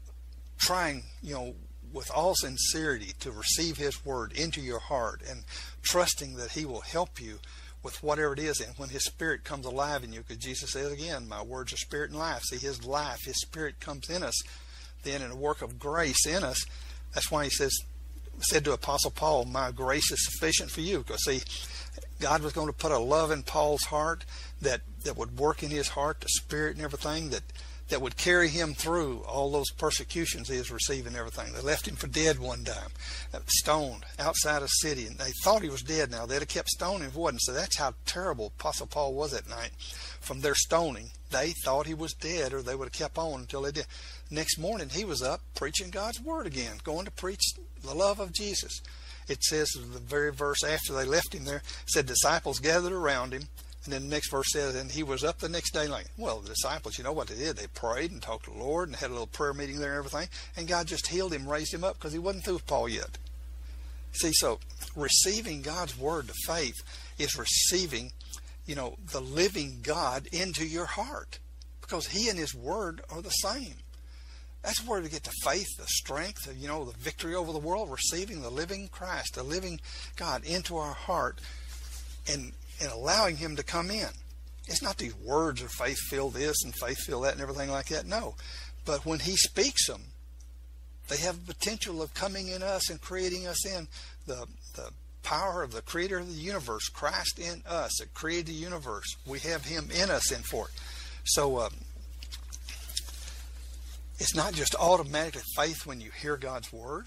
trying, you know, with all sincerity to receive his word into your heart and trusting that he will help you with whatever it is. And when his spirit comes alive in you, because Jesus says again, my words are spirit and life. See, his life, his spirit comes in us, then in a work of grace in us. That's why he says, said to Apostle Paul, my grace is sufficient for you. Because see, God was going to put a love in Paul's heart that, that would work in his heart, the spirit and everything, that that would carry him through all those persecutions he was receiving and everything. They left him for dead one time, stoned outside a city, and they thought he was dead. Now, they'd have kept stoning if he wasn't. So that's how terrible Apostle Paul was that night. From their stoning, they thought he was dead, or they would have kept on until they did. Next morning, he was up preaching God's word again, going to preach the love of Jesus. It says in the very verse after they left him there, it said disciples gathered around him. And then the next verse says, and he was up the next day like, well, the disciples, you know what they did? They prayed and talked to the Lord and had a little prayer meeting there and everything. And God just healed him, raised him up, because he wasn't through with Paul yet. See, so receiving God's word to faith is receiving, you know, the living God into your heart. Because he and his word are the same. That's where we get the faith, the strength, you know, the victory over the world, receiving the living Christ, the living God into our heart, and and allowing him to come in. It's not these words of faith feel this and faith feel that and everything like that. No. But when he speaks them, they have the potential of coming in us and creating us in the, the power of the creator of the universe, Christ in us, that created the universe. We have him in us in for it. So um, it's not just automatically faith when you hear God's word.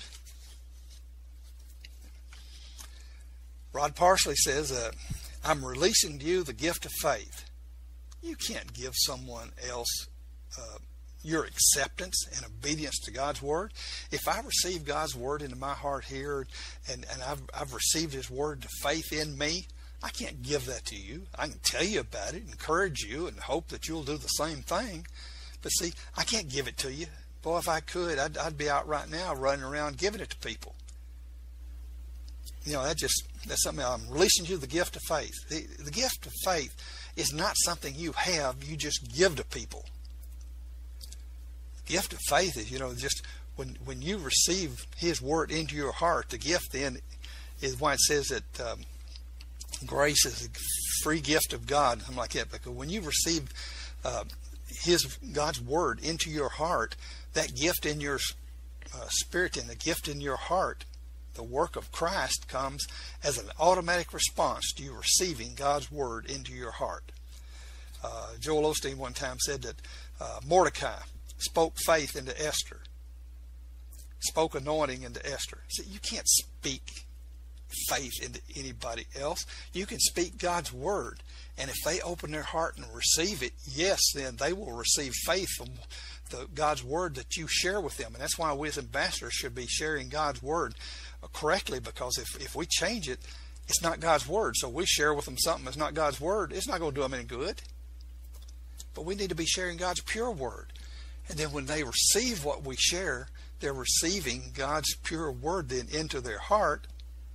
Rod Parsley says, uh, I'm releasing to you the gift of faith. You can't give someone else uh, your acceptance and obedience to God's word. If I receive God's word into my heart here, and, and I've, I've received his word to faith in me, I can't give that to you. I can tell you about it, encourage you, and hope that you'll do the same thing. But see, I can't give it to you. Boy, if I could, I'd, I'd be out right now running around giving it to people. You know, that just, that's something. I'm releasing you the gift of faith. The, the gift of faith is not something you have, you just give to people. The gift of faith is, you know, just when, when you receive his word into your heart, the gift then is why it says that um, grace is a free gift of God, something like that. Because when you receive uh, his God's word into your heart, that gift in your uh, spirit and the gift in your heart The work of Christ comes as an automatic response to you receiving God's word into your heart. Uh, Joel Osteen one time said that uh, Mordecai spoke faith into Esther, spoke anointing into Esther. So you can't speak faith into anybody else. You can speak God's word, and if they open their heart and receive it, yes, then they will receive faith from the God's word that you share with them. And that's why we as ambassadors should be sharing God's word correctly, because if, if we change it, it's not God's word. So we share with them something that's not God's word, it's not going to do them any good. But we need to be sharing God's pure word. And then when they receive what we share, they're receiving God's pure word then into their heart.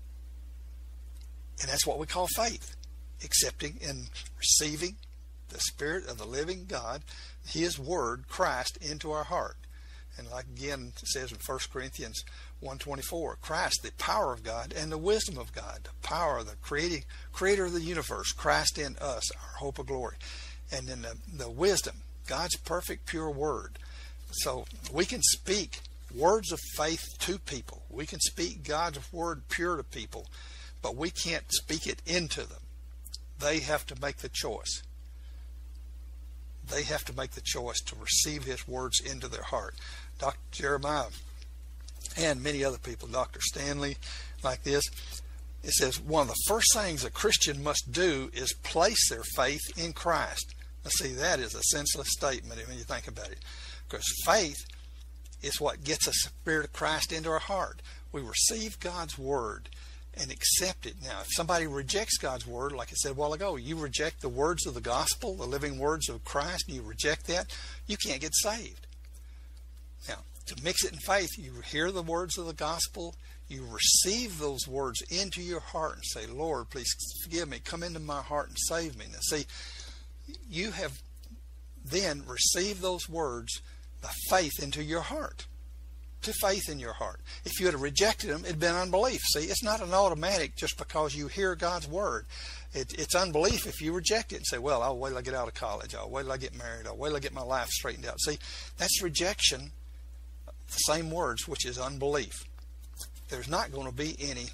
And that's what we call faith. Accepting and receiving the Spirit of the living God, His word, Christ, into our heart. And like again it says in First Corinthians one twenty-four, Christ, the power of God and the wisdom of God, the power of the creating, creator of the universe, Christ in us, our hope of glory. And then the, the wisdom, God's perfect pure word. So we can speak words of faith to people. We can speak God's word pure to people, but we can't speak it into them. They have to make the choice. They have to make the choice to receive His words into their heart. Doctor Jeremiah and many other people, Doctor Stanley, like this, it says one of the first things a Christian must do is place their faith in Christ. Now see, that is a senseless statement when you think about it, because faith is what gets the Spirit of Christ into our heart. We receive God's word and accept it. Now, if somebody rejects God's word, like I said a while ago, you reject the words of the gospel, the living words of Christ, and you reject that, you can't get saved. Now, to mix it in faith, you hear the words of the gospel, you receive those words into your heart and say, Lord, please forgive me, come into my heart and save me. Now, see, you have then received those words by faith into your heart. To faith in your heart. If you had rejected them, it'd been unbelief. See, it's not an automatic just because you hear God's word. It, it's unbelief if you reject it and say, well, I'll wait till I get out of college. I'll wait till I get married. I'll wait till I get my life straightened out. See, that's rejection, the same words, which is unbelief. There's not going to be any,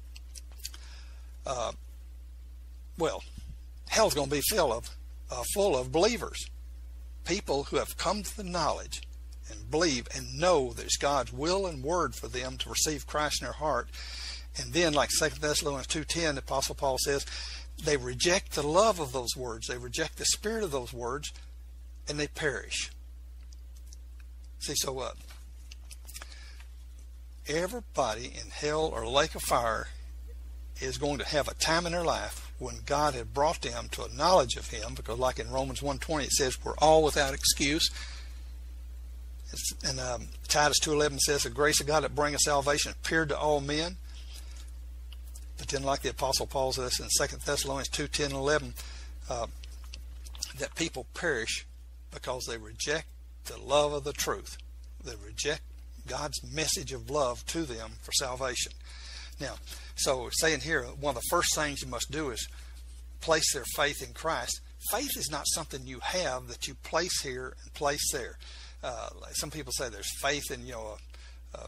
uh, well, hell's going to be full of, uh, full of believers. People who have come to the knowledge and believe and know that it's God's will and word for them to receive Christ in their heart. And then, like Second Thessalonians two ten, the Apostle Paul says, they reject the love of those words, they reject the spirit of those words, and they perish. See, so uh, everybody in hell or lake of fire is going to have a time in their life when God had brought them to a knowledge of Him, because like in Romans one twenty it says we're all without excuse. It's, and um, Titus two eleven says the grace of God that bringeth salvation appeared to all men. But then like the Apostle Paul says in Second Thessalonians two ten and eleven, uh, that people perish because they reject the love of the truth. They reject God's message of love to them for salvation. Now, so saying here, one of the first things you must do is place their faith in Christ. Faith is not something you have that you place here and place there. Uh, like some people say there's faith in, you know, a, a,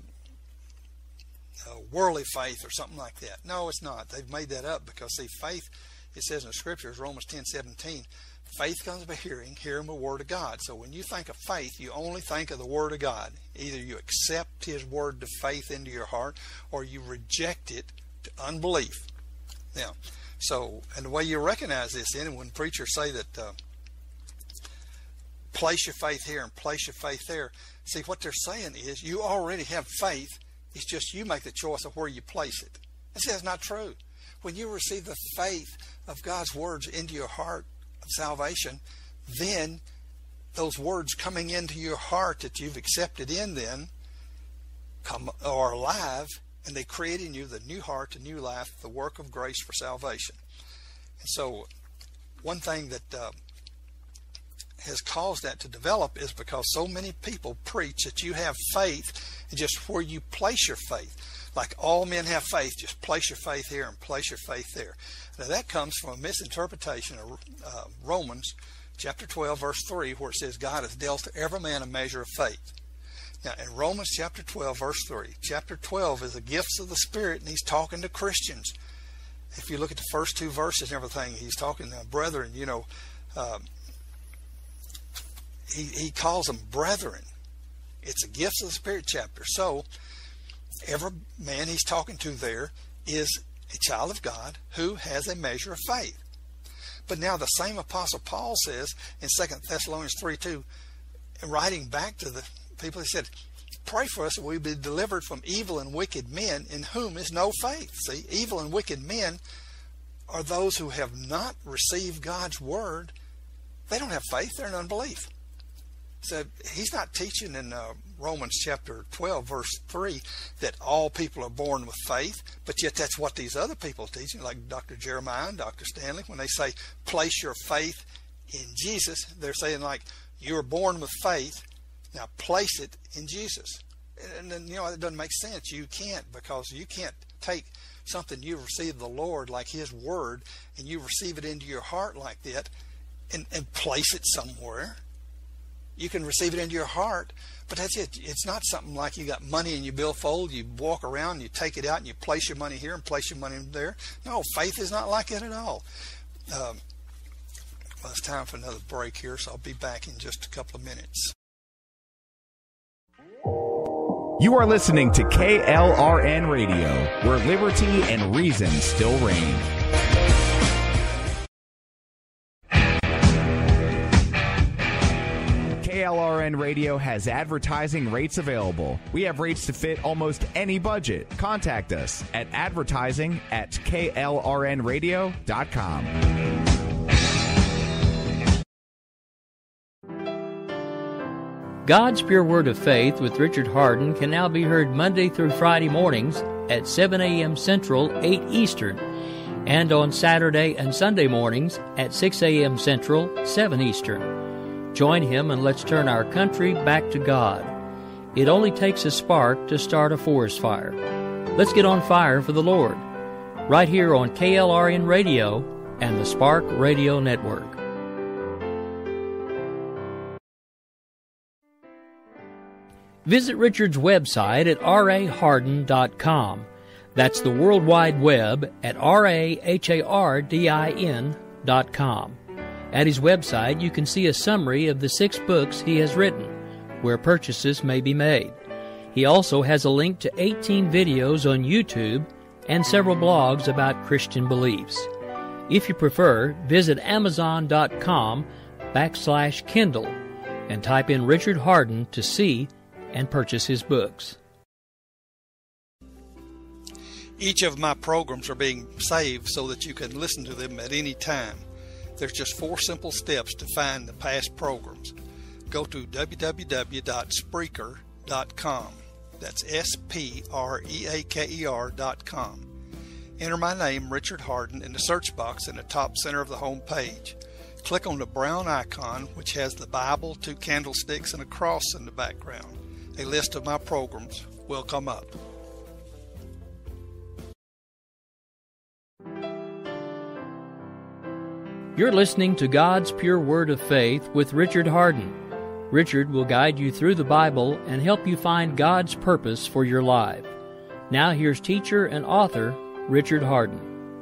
a worldly faith or something like that. No, it's not. They've made that up because, see, faith, it says in the Scriptures, Romans ten seventeen, faith comes by hearing, hearing the Word of God. So when you think of faith, you only think of the Word of God. Either you accept His Word to faith into your heart, or you reject it to unbelief. Now, so, and the way you recognize this, then, when preachers say that uh, place your faith here and place your faith there, see, what they're saying is you already have faith. It's just you make the choice of where you place it. And see, that's not true. When you receive the faith of God's words into your heart of salvation, then those words coming into your heart that you've accepted in then come are alive, and they create in you the new heart, the new life, the work of grace for salvation. And so one thing that uh, has caused that to develop is because so many people preach that you have faith and just where you place your faith. Like all men have faith, just place your faith here and place your faith there. Now that comes from a misinterpretation of uh, Romans chapter twelve verse three, where it says God has dealt to every man a measure of faith. Now, in Romans chapter twelve, verse three, chapter twelve is the gifts of the Spirit, and he's talking to Christians. If you look at the first two verses and everything, he's talking to brethren, you know, um, he, he calls them brethren. It's the gifts of the Spirit chapter. So, every man he's talking to there is a child of God who has a measure of faith. But now the same Apostle Paul says in Second Thessalonians three two, writing back to the people, he said, pray for us that we be delivered from evil and wicked men in whom is no faith. See, evil and wicked men are those who have not received God's word. They don't have faith. They're in unbelief. So he's not teaching in uh, Romans chapter twelve, verse three, that all people are born with faith, but yet that's what these other people are teaching, like Doctor Jeremiah and Doctor Stanley. When they say, place your faith in Jesus, they're saying, like, you are born with faith, now place it in Jesus. And then, you know, it doesn't make sense. You can't, because you can't take something you've received of the Lord, like His Word, and you receive it into your heart like that, and, and place it somewhere. You can receive it into your heart, but that's it. It's not something like you got money in your billfold, you walk around, you take it out, and you place your money here and place your money there. No, faith is not like that at all. Um, well, it's time for another break here, so I'll be back in just a couple of minutes. You are listening to K L R N Radio, where liberty and reason still reign. K L R N Radio has advertising rates available. We have rates to fit almost any budget. Contact us at advertising at K L R N radio dot com. God's Pure Word of Faith with Richard Hardin can now be heard Monday through Friday mornings at seven a.m. Central, eight Eastern, and on Saturday and Sunday mornings at six a.m. Central, seven Eastern. Join him and let's turn our country back to God. It only takes a spark to start a forest fire. Let's get on fire for the Lord. Right here on K L R N Radio and the Spark Radio Network. Visit Richard's website at r a hardin dot com. That's the World Wide Web at r a hardin dot com. At his website, you can see a summary of the six books he has written, where purchases may be made. He also has a link to eighteen videos on YouTube and several blogs about Christian beliefs. If you prefer, visit amazon dot com backslash Kindle and type in Richard Hardin to see and purchase his books. Each of my programs are being saved so that you can listen to them at any time. There's just four simple steps to find the past programs. Go to w w w dot spreaker dot com. That's S P R E A K E R dot com. Enter my name, Richard Hardin, in the search box in the top center of the home page. Click on the brown icon, which has the Bible, two candlesticks, and a cross in the background. A list of my programs will come up. You're listening to God's Pure Word of Faith with Richard Hardin. Richard will guide you through the Bible and help you find God's purpose for your life. Now here's teacher and author Richard Hardin.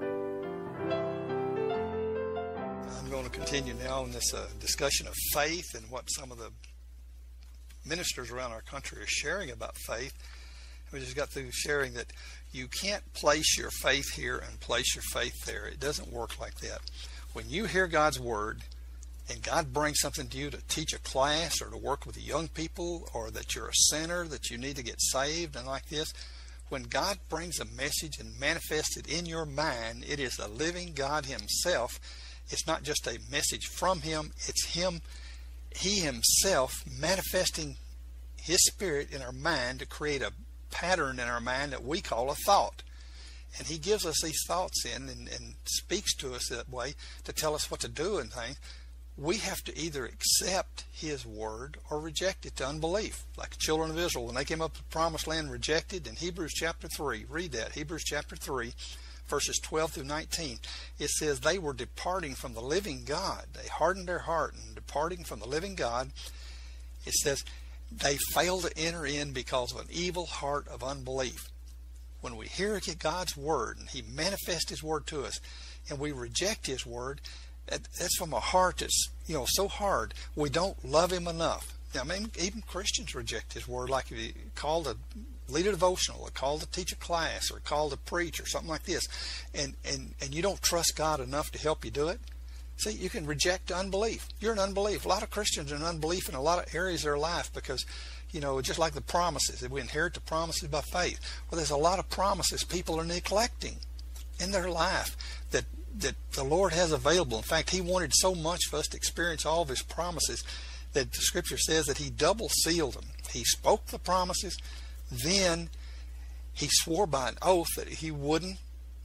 I'm going to continue now in this uh, discussion of faith and what some of the ministers around our country are sharing about faith. We just got through sharing that you can't place your faith here and place your faith there. It doesn't work like that. When you hear God's Word and God brings something to you to teach a class or to work with the young people, or that you're a sinner, that you need to get saved and like this, when God brings a message and manifests it in your mind, it is the living God Himself. It's not just a message from Him, it's Him, He Himself manifesting His Spirit in our mind to create a pattern in our mind that we call a thought. And He gives us these thoughts in and, and speaks to us that way to tell us what to do and things. We have to either accept His Word or reject it to unbelief. Like the children of Israel, when they came up to the promised land, rejected. In Hebrews chapter three, read that, Hebrews chapter three, verses twelve through nineteen. It says they were departing from the living God. They hardened their heart and departing from the living God. It says, they fail to enter in because of an evil heart of unbelief. When we hear God's word and he manifests his word to us and we reject his word, that's from a heart that's, you know, so hard. We don't love him enough. Now, I mean, even Christians reject his word, like if you call to lead a devotional or call to teach a class or call to preach or something like this, and, and, and you don't trust God enough to help you do it. See, you can reject unbelief. You're an unbelief. A lot of Christians are in unbelief in a lot of areas of their life because, you know, just like the promises, that we inherit the promises by faith. Well, there's a lot of promises people are neglecting in their life that that the Lord has available. In fact, he wanted so much for us to experience all of his promises that the scripture says that he double sealed them. He spoke the promises, then he swore by an oath that he wouldn't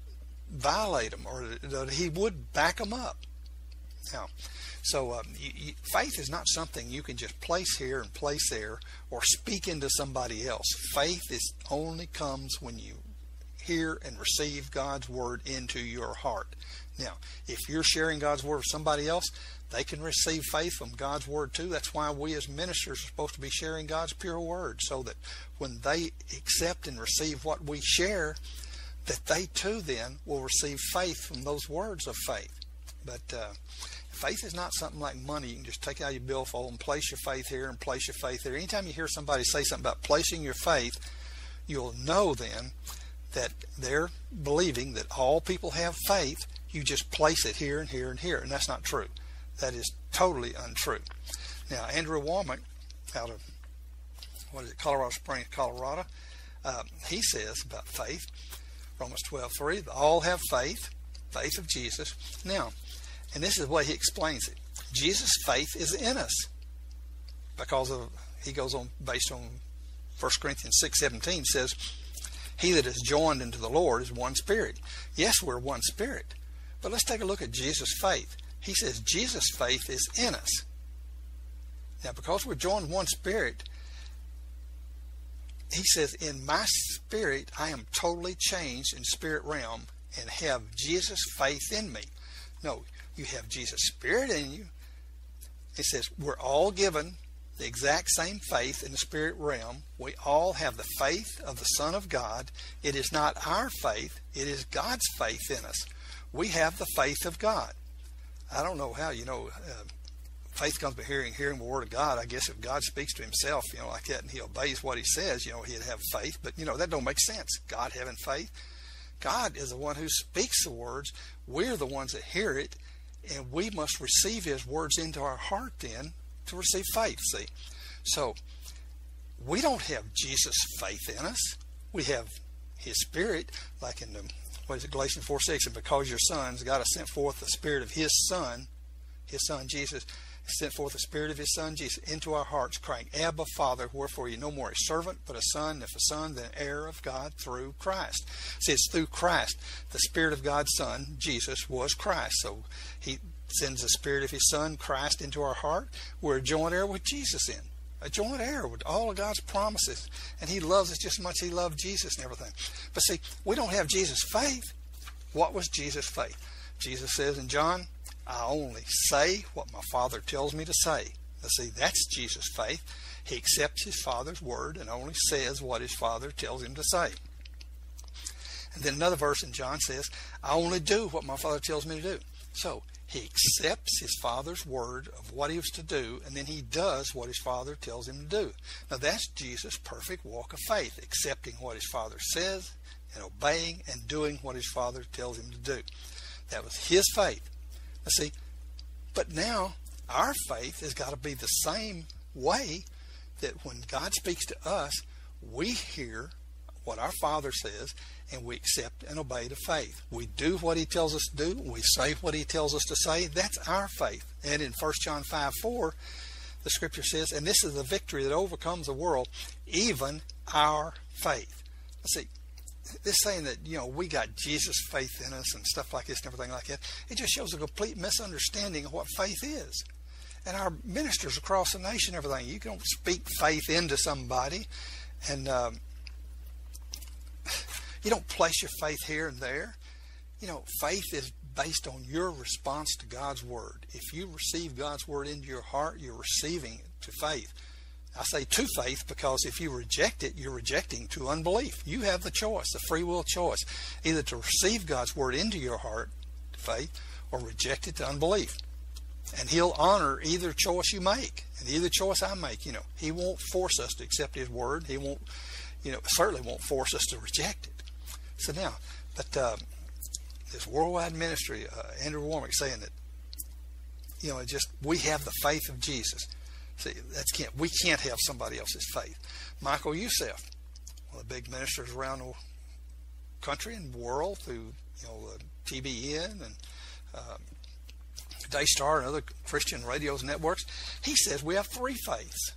violate them or that he would back them up. Now, so um, you, you, faith is not something you can just place here and place there or speak into somebody else. Faith is only comes when you hear and receive God's word into your heart. Now, if you're sharing God's word with somebody else, they can receive faith from God's word too. That's why we as ministers are supposed to be sharing God's pure word, so that when they accept and receive what we share, that they too then will receive faith from those words of faith. But uh, faith is not something like money. You can just take out your billfold and place your faith here and place your faith there. Anytime you hear somebody say something about placing your faith, you'll know then that they're believing that all people have faith. You just place it here and here and here, and that's not true. That is totally untrue. Now, Andrew Womack, out of, what is it, Colorado Springs, Colorado, uh, he says about faith, Romans twelve three, all have faith, faith of Jesus. Now, and this is the way he explains it. Jesus' faith is in us because of, he goes on, based on First Corinthians six seventeen, says, he that is joined into the Lord is one spirit. Yes, we're one spirit. But let's take a look at Jesus' faith. He says Jesus' faith is in us. Now, because we're joined one spirit, he says, in my spirit, I am totally changed in spirit realm and have Jesus' faith in me. No, you have Jesus' spirit in you. It says we're all given the exact same faith in the spirit realm. We all have the faith of the Son of God. It is not our faith. It is God's faith in us. We have the faith of God. I don't know how, you know, uh, faith comes by hearing, hearing the word of God. I guess if God speaks to himself, you know, like that, and he obeys what he says, you know, he'd have faith. But, you know, that don't make sense. God having faith. God is the one who speaks the words. We're the ones that hear it, and we must receive his words into our heart then to receive faith, see. So, we don't have Jesus' faith in us. We have his spirit, like in the, what is it, Galatians four six, and because your sons, God has sent forth the spirit of his son, his son Jesus, sent forth the spirit of his son Jesus into our hearts, crying, Abba, Father, wherefore you're no more a servant, but a son, if a son, then heir of God through Christ. See, it's through Christ. The spirit of God's son, Jesus, was Christ. So he sends the spirit of his son, Christ, into our heart. We're a joint heir with Jesus in. A joint heir with all of God's promises. And he loves us just as much as he loved Jesus and everything. But see, we don't have Jesus' faith. What was Jesus' faith? Jesus says in John, I only say what my Father tells me to say. Now see, that's Jesus' faith. He accepts his Father's word and only says what his Father tells him to say. And then another verse in John says, I only do what my Father tells me to do. So, he accepts his Father's word of what he was to do, and then he does what his Father tells him to do. Now that's Jesus' perfect walk of faith, accepting what his Father says and obeying and doing what his Father tells him to do. That was his faith. Now see, but now our faith has got to be the same way that when God speaks to us, we hear what our Father says, and we accept and obey the faith. We do what he tells us to do. We say what he tells us to say. That's our faith. And in First John five four, the scripture says, and this is the victory that overcomes the world, even our faith. Let's see, this saying that, you know, we got Jesus' faith in us and stuff like this and everything like that, it just shows a complete misunderstanding of what faith is. And our ministers across the nation, everything, you don't speak faith into somebody, and um, you don't place your faith here and there. You know, faith is based on your response to God's word. If you receive God's word into your heart, you're receiving it to faith. I say to faith because if you reject it, you're rejecting to unbelief. You have the choice, the free will choice, either to receive God's word into your heart, to faith, or reject it to unbelief. And he'll honor either choice you make, and either choice I make. You know, he won't force us to accept his word. He won't, you know, certainly won't force us to reject it. So now, but uh, this worldwide ministry, uh, Andrew Warmick saying that, you know, just we have the faith of Jesus. See, that's can't we can't have somebody else's faith. Michael Youssef, one of the big ministers around the country and world through, you know, uh, T B N and um, Daystar and other Christian radios networks, he says we have three faiths.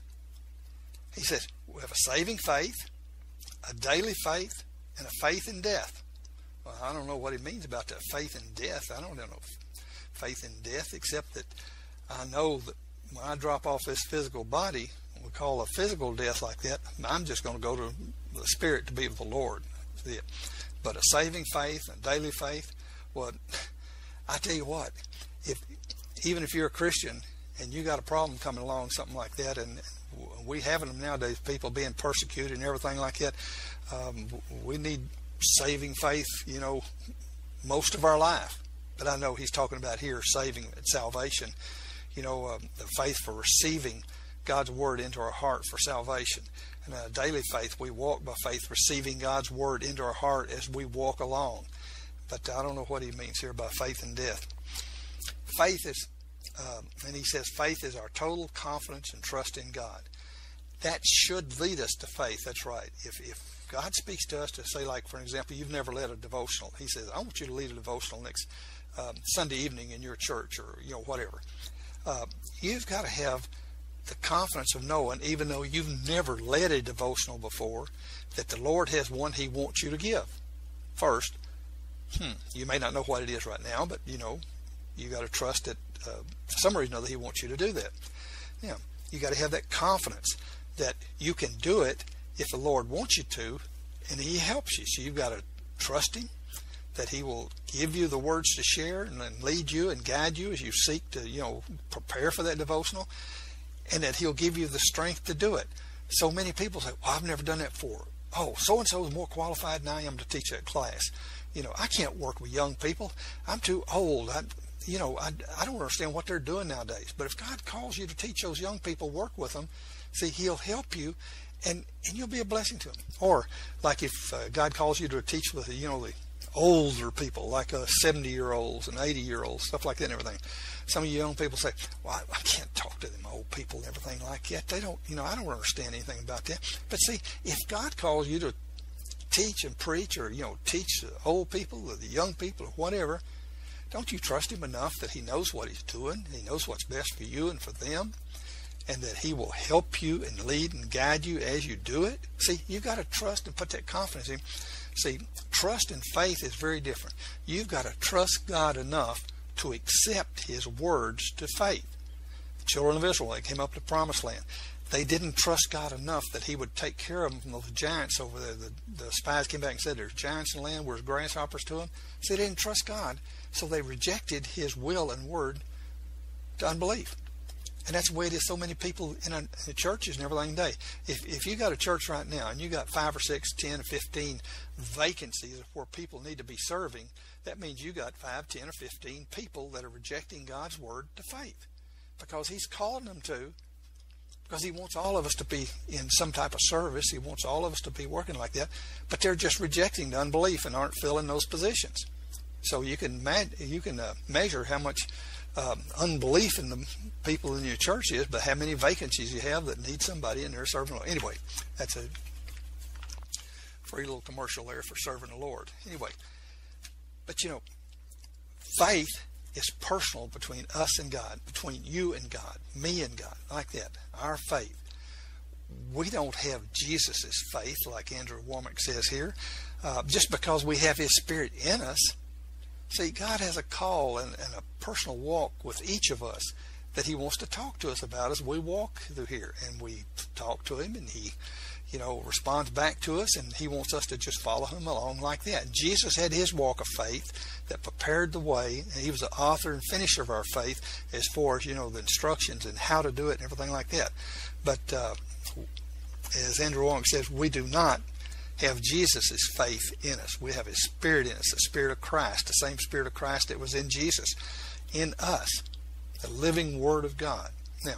He says we have a saving faith, a daily faith, and a faith in death. Well, I don't know what he means about that faith in death. I don't know faith in death, except that I know that when I drop off this physical body, we call a physical death like that, I'm just going to go to the spirit to be with the Lord. That's it. But a saving faith, a daily faith, well, I tell you what, if even if you're a Christian and you got a problem coming along, something like that, and we having them nowadays, people being persecuted and everything like that, um, we need saving faith, you know, most of our life. But I know he's talking about here saving salvation, you know, uh, the faith for receiving God's word into our heart for salvation. And a daily faith, we walk by faith, receiving God's word into our heart as we walk along. But I don't know what he means here by faith and death. Faith is, um, and he says, faith is our total confidence and trust in God. That should lead us to faith. That's right. If if God speaks to us to say, like, for example, you've never led a devotional. He says, I want you to lead a devotional next um, Sunday evening in your church or, you know, whatever. Uh, you've got to have the confidence of knowing, even though you've never led a devotional before, that the Lord has one he wants you to give. First, hmm, you may not know what it is right now, but, you know, you got to trust that uh, for some reason or other he wants you to do that. Now, you got to have that confidence that you can do it if the Lord wants you to, and he helps you. So you've got to trust him, that he will give you the words to share and then lead you and guide you as you seek to, you know, prepare for that devotional, and that he'll give you the strength to do it. So many people say, well, I've never done that before. Oh, so-and-so is more qualified than I am to teach that class. You know, I can't work with young people. I'm too old. I, you know, I, I don't understand what they're doing nowadays. But if God calls you to teach those young people, work with them, see, he'll help you, and, and you'll be a blessing to them. Or like if uh, God calls you to teach with, you know, the older people, like uh, seventy-year-olds and eighty-year-olds, stuff like that and everything. Some of you young people say, well, I, I can't talk to them old people and everything like that. They don't, you know, I don't understand anything about that. But see, if God calls you to teach and preach, or, you know, teach the old people or the young people or whatever, don't you trust him enough that he knows what he's doing? He knows what's best for you and for them, and that he will help you and lead and guide you as you do it? See, you've got to trust and put that confidence in him. See, trust and faith is very different. You've got to trust God enough to accept his words to faith. The children of Israel, they came up to the promised land. They didn't trust God enough that he would take care of them from those giants over there. The, the spies came back and said, there's giants in the land, where's grasshoppers to them? So they didn't trust God, so they rejected his will and word to unbelief. And that's the way it is so many people in, a, in the churches and everything today. If, if you got a church right now and you got five or six, ten or fifteen vacancies where people need to be serving, that means you got five, ten or fifteen people that are rejecting God's word to faith. Because he's calling them to, because he wants all of us to be in some type of service. He wants all of us to be working like that. But they're just rejecting the unbelief and aren't filling those positions. So you can, you can uh, measure how much Um, unbelief in the people in your church is, but how many vacancies you have that need somebody in there serving the Lord. Anyway, that's a free little commercial there for serving the Lord. Anyway, but you know, faith is personal between us and God, between you and God, me and God, like that. Our faith. We don't have Jesus's faith, like Andrew Warmick says here, uh, just because we have his Spirit in us. See, God has a call and, and a personal walk with each of us that he wants to talk to us about as we walk through here. And we talk to him, and he, you know, responds back to us, and he wants us to just follow him along like that. Jesus had his walk of faith that prepared the way, and he was the author and finisher of our faith as far as, you know, the instructions and how to do it and everything like that. But uh, as Andrew Wong says, we do not have Jesus' faith in us. We have His Spirit in us, the Spirit of Christ, the same Spirit of Christ that was in Jesus, in us, the living Word of God. Now,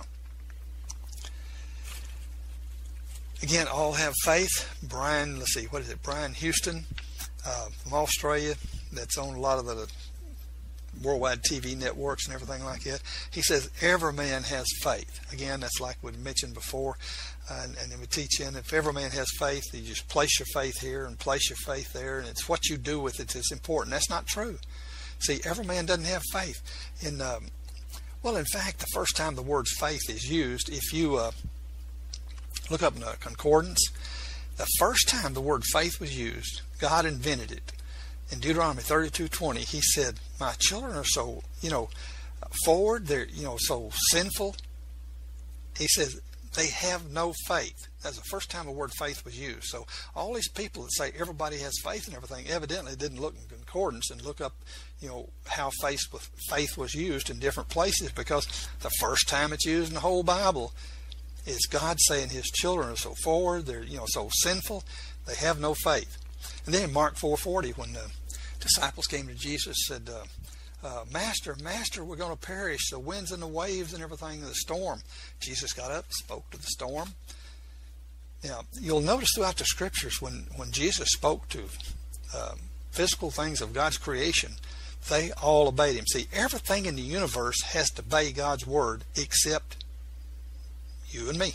again, all have faith. Brian, let's see, what is it? Brian Houston uh, from Australia, that's on a lot of the worldwide T V networks and everything like that. He says every man has faith. Again, that's like we mentioned before, uh, and, and then we teach in, if every man has faith, you just place your faith here and place your faith there, and it's what you do with it that's important. That's not true. See, every man doesn't have faith. In um, well, in fact, the first time the word faith is used, if you uh, look up in a concordance, the first time the word faith was used, God invented it. In Deuteronomy thirty-two twenty, He said, "My children are so, you know, forward. They're, you know, so sinful." He says they have no faith. That's the first time the word faith was used. So all these people that say everybody has faith and everything, evidently didn't look in concordance and look up, you know, how faith was, faith was used in different places, because the first time it's used in the whole Bible is God saying His children are so forward. They're, you know, so sinful. They have no faith. And then in Mark four forty, when the disciples came to Jesus, said, uh, uh, Master, Master, we're going to perish. The winds and the waves and everything, the storm. Jesus got up and spoke to the storm. Now, you'll notice throughout the Scriptures, when, when Jesus spoke to uh, physical things of God's creation, they all obeyed Him. See, everything in the universe has to obey God's Word except you and me.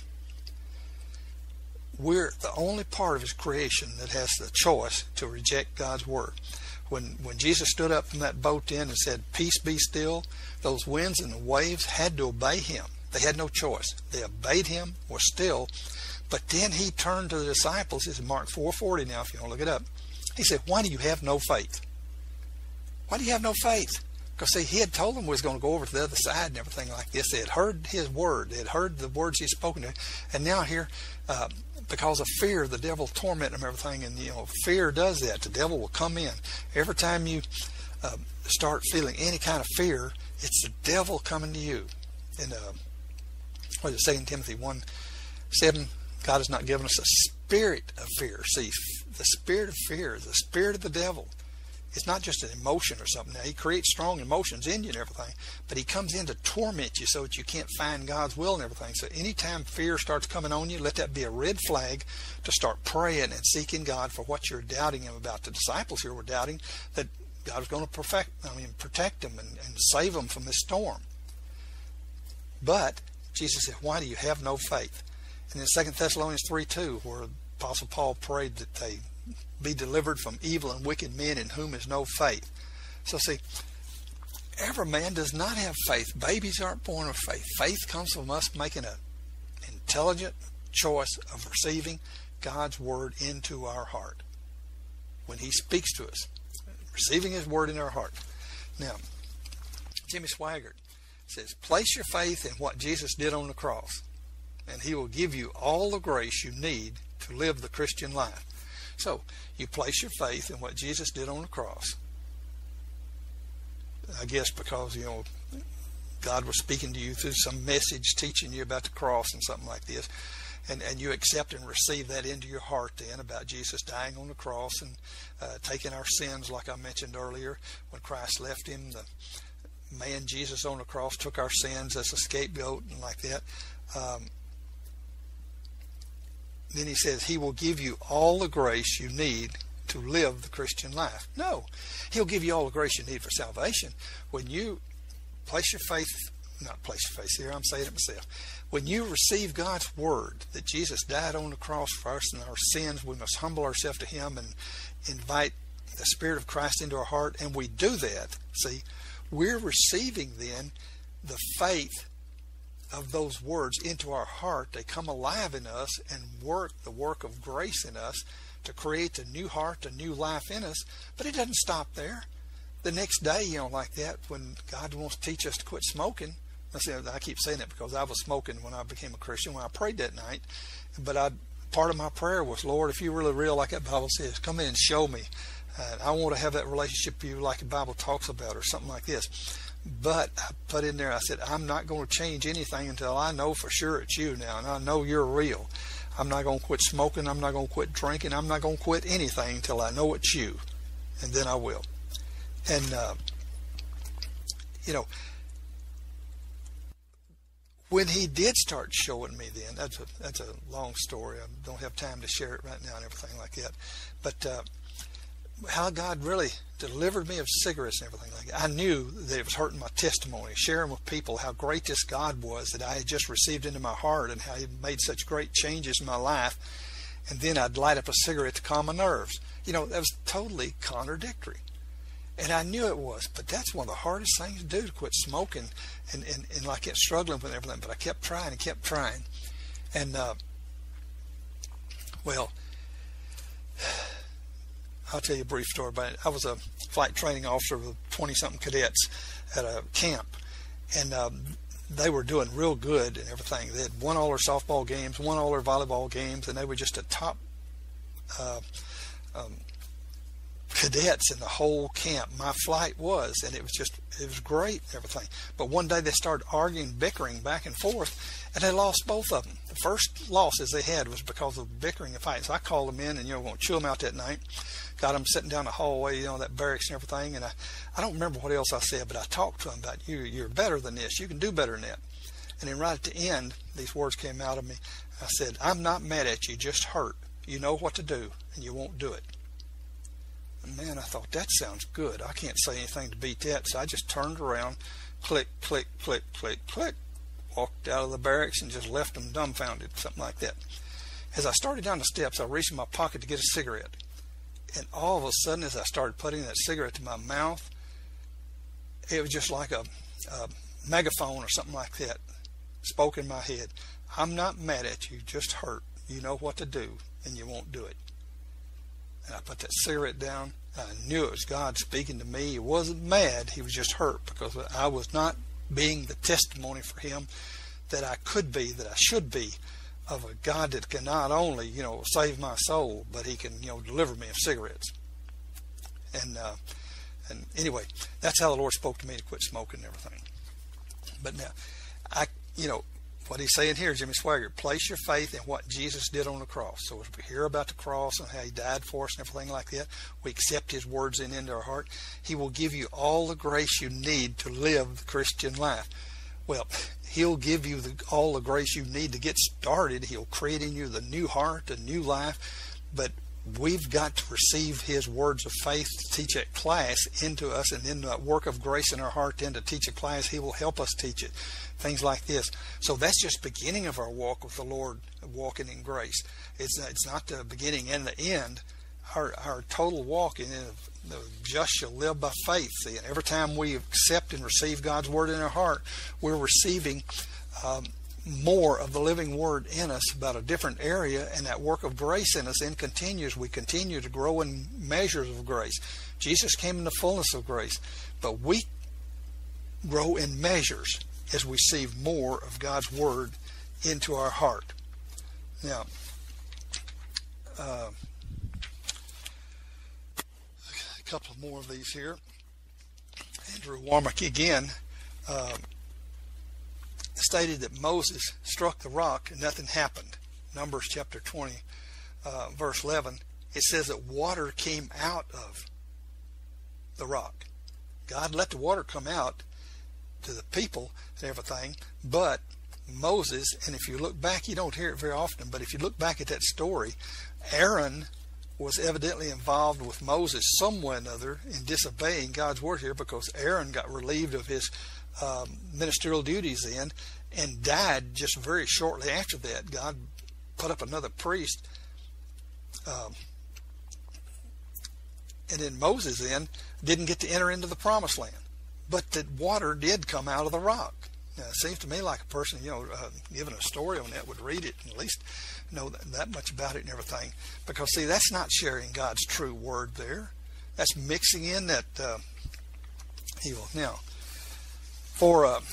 We're the only part of His creation that has the choice to reject God's Word. When when Jesus stood up from that boat then and said, "Peace, be still," those winds and the waves had to obey Him. They had no choice. They obeyed Him, were still. But then He turned to the disciples. This is Mark four forty now, if you want to look it up. He said, "Why do you have no faith? Why do you have no faith?" Because, see, He had told them we was going to go over to the other side and everything like this. They had heard His word. They had heard the words He had spoken to. And now here, uh, because of fear, the devil tormented them and everything. And, you know, fear does that. The devil will come in. Every time you uh, start feeling any kind of fear, it's the devil coming to you. In uh, what is it, Second Timothy one seven, God has not given us a spirit of fear. See, the spirit of fear is the spirit of the devil. It's not just an emotion or something. Now, he creates strong emotions in you and everything, but he comes in to torment you so that you can't find God's will and everything. So anytime fear starts coming on you, let that be a red flag to start praying and seeking God for what you're doubting Him about. The disciples here were doubting that God was going to perfect, I mean, protect them and, and save them from this storm. But Jesus said, "Why do you have no faith?" And in Second Thessalonians three two, where Apostle Paul prayed that they be delivered from evil and wicked men in whom is no faith. So see, every man does not have faith. Babies aren't born with faith. Faith comes from us making an intelligent choice of receiving God's Word into our heart. When He speaks to us, receiving His Word in our heart. Now, Jimmy Swaggart says, "Place your faith in what Jesus did on the cross, and He will give you all the grace you need to live the Christian life." So, you place your faith in what Jesus did on the cross. I guess because, you know, God was speaking to you through some message, teaching you about the cross and something like this. And, and you accept and receive that into your heart then about Jesus dying on the cross and uh, taking our sins, like I mentioned earlier. When Christ left Him, the man Jesus on the cross took our sins as a scapegoat and like that. Um, Then He says He will give you all the grace you need to live the Christian life. No, He'll give you all the grace you need for salvation. When you place your faith, not place your faith here, I'm saying it myself. When you receive God's Word, that Jesus died on the cross for us and our sins, we must humble ourselves to Him and invite the Spirit of Christ into our heart. And we do that, see, we're receiving then the faith of those words into our heart. They come alive in us and work the work of grace in us to create a new heart, a new life in us. But it doesn't stop there. The next day, you know, like that, when God wants to teach us to quit smoking, I say, I keep saying that because I was smoking when I became a Christian, when I prayed that night. But I, part of my prayer was, "Lord, if you're really real, like that Bible says, come in and show me. Uh, I want to have that relationship with you like the Bible talks about," or something like this. But I put in there, I said, "I'm not going to change anything until I know for sure it's you now, and I know you're real. I'm not going to quit smoking. I'm not going to quit drinking. I'm not going to quit anything until I know it's you, and then I will. And, uh, you know, when he did start showing me then, that's a, that's a long story. I don't have time to share it right now and everything like that. But uh, how God really delivered me of cigarettes and everything like that. I knew that it was hurting my testimony, sharing with people how great this God was that I had just received into my heart and how he made such great changes in my life. And then I'd light up a cigarette to calm my nerves. You know, that was totally contradictory. And I knew it was, but that's one of the hardest things to do, to quit smoking and, and, and like it, struggling with everything. But I kept trying and kept trying. And, uh, well, I'll tell you a brief story about it. I was a flight training officer with twenty-something cadets at a camp, and um, they were doing real good and everything. They had won all their softball games, won all their volleyball games, and they were just a top uh, um, cadets in the whole camp. My flight was, and it was just, it was great and everything. But one day they started arguing, bickering back and forth, and they lost both of them. The first losses they had was because of bickering and fighting. So I called them in, and, you know, going to chew them out that night. Got them sitting down the hallway, you know, that barracks and everything. And I, I don't remember what else I said, but I talked to them about, you, you're better than this. You can do better than that. And then right at the end, these words came out of me. I said, I'm not mad at you, just hurt. You know what to do, and you won't do it. And man, I thought, that sounds good. I can't say anything to beat that. So I just turned around, click, click, click, click, click, walked out of the barracks and just left them dumbfounded, something like that. As I started down the steps, I reached in my pocket to get a cigarette. And all of a sudden, as I started putting that cigarette to my mouth, it was just like a, a megaphone or something like that spoke in my head. I'm not mad at you, just hurt. You know what to do, and you won't do it. And I put that cigarette down. I knew it was God speaking to me. He wasn't mad. He was just hurt because I was not being the testimony for him that I could be, that I should be, of a God that can not only, you know, save my soul, but he can, you know, deliver me of cigarettes. And uh, and anyway, that's how the Lord spoke to me to quit smoking and everything. But now, I, you know, what he's saying here, Jimmy Swaggart, place your faith in what Jesus did on the cross. So as we hear about the cross and how he died for us and everything like that, we accept his words in into our heart. He will give you all the grace you need to live the Christian life. Well, he'll give you the, all the grace you need to get started. He'll create in you the new heart, the new life. But we've got to receive his words of faith to teach that class into us, and then the work of grace in our heart then to teach a class. He will help us teach it. Things like this. So that's just the beginning of our walk with the Lord, walking in grace. It's, it's not the beginning and the end. Our, our total walk in the just shall live by faith. See, and every time we accept and receive God's word in our heart, we're receiving um, more of the living word in us about a different area, and that work of grace in us then continues. We continue to grow in measures of grace. Jesus came in the fullness of grace, but we grow in measures as we receive more of God's word into our heart. Now, uh, a couple more of these here. Andrew Warmack again uh, stated that Moses struck the rock and nothing happened. Numbers chapter twenty, uh, verse eleven, it says that water came out of the rock. God let the water come out to the people and everything, but Moses, and if you look back, you don't hear it very often, but if you look back at that story, Aaron was evidently involved with Moses some way or another in disobeying God's word here, because Aaron got relieved of his um, ministerial duties then and died just very shortly after that. God put up another priest, um, and then Moses then didn't get to enter into the promised land. But that water did come out of the rock. Now, it seems to me like a person, you know, uh, given a story on that would read it and at least know that, that much about it and everything. Because, see, that's not sharing God's true word there. That's mixing in that uh, evil. Now, for uh,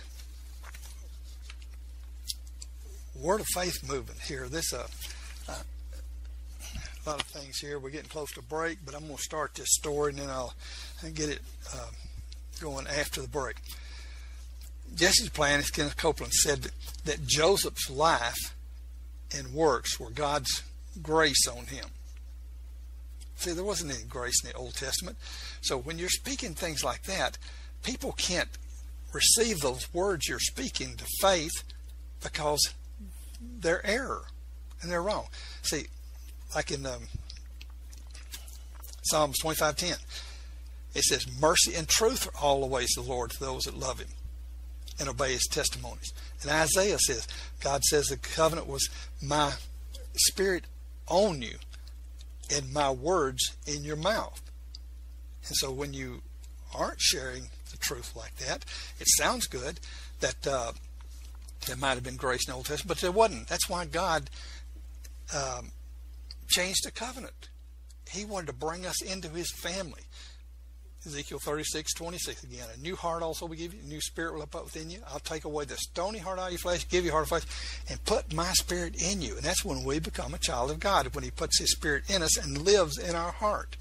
word of faith movement here, this uh, uh, a lot of things here. We're getting close to break, but I'm going to start this story and then I'll get it uh, going after the break. Jesse's plan, as Kenneth Copeland said, that, that Joseph's life and works were God's grace on him. See, there wasn't any grace in the Old Testament. So when you're speaking things like that, people can't receive those words you're speaking to faith because they're error and they're wrong. See, like in um, Psalms twenty-five ten, it says, mercy and truth are all the ways of the Lord to those that love him and obey his testimonies. And Isaiah says, God says the covenant was my spirit on you and my words in your mouth. And so when you aren't sharing the truth like that, it sounds good that uh, there might have been grace in the Old Testament, but there wasn't. That's why God um, changed the covenant. He wanted to bring us into his family. Ezekiel thirty-six twenty-six again. A new heart also will give you, a new spirit will put within you. I'll take away the stony heart out of your flesh, give you a heart of flesh, and put my spirit in you. And that's when we become a child of God, when he puts his spirit in us and lives in our heart.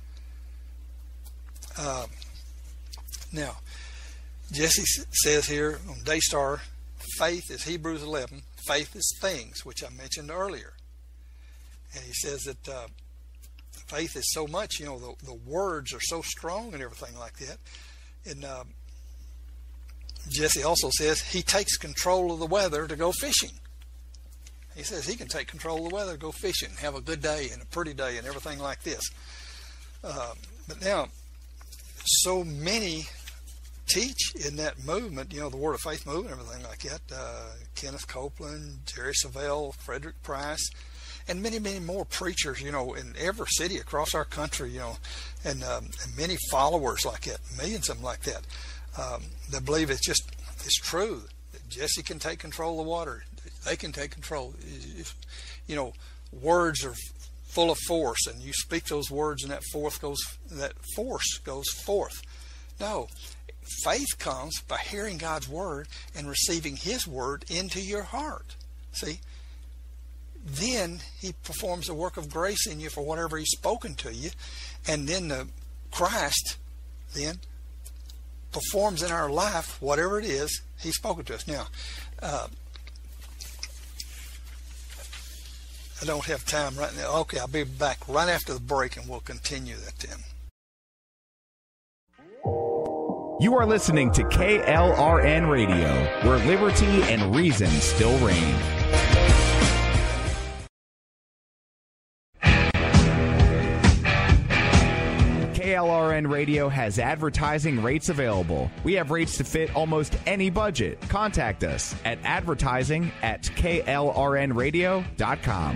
Um, now, Jesse says here on Daystar, faith is Hebrews eleven. Faith is things, which I mentioned earlier. And he says that uh, faith is so much, you know, the, the words are so strong and everything like that. And um, Jesse also says he takes control of the weather to go fishing. He says he can take control of the weather to go fishing, have a good day and a pretty day and everything like this. Uh, but now, so many teach in that movement, you know, the Word of Faith movement, everything like that. Uh, Kenneth Copeland, Jerry Savelle, Frederick Price, and many, many more preachers, you know, in every city across our country, you know, and, um, and many followers like that, millions of them like that, um, that believe it's just, it's true that Jesse can take control of the water. They can take control. If, you know, words are full of force, and you speak those words, and that forth goes, that force goes forth. No, faith comes by hearing God's word and receiving his word into your heart. See? Then he performs a work of grace in you for whatever he's spoken to you, and then the Christ then performs in our life whatever it is he's spoken to us. Now, uh, I don't have time right now. Okay, I'll be back right after the break, and we'll continue that then. You are listening to K L R N Radio, where liberty and reason still reign. K L R N Radio has advertising rates available. We have rates to fit almost any budget. Contact us at advertising at K L R N radio dot com.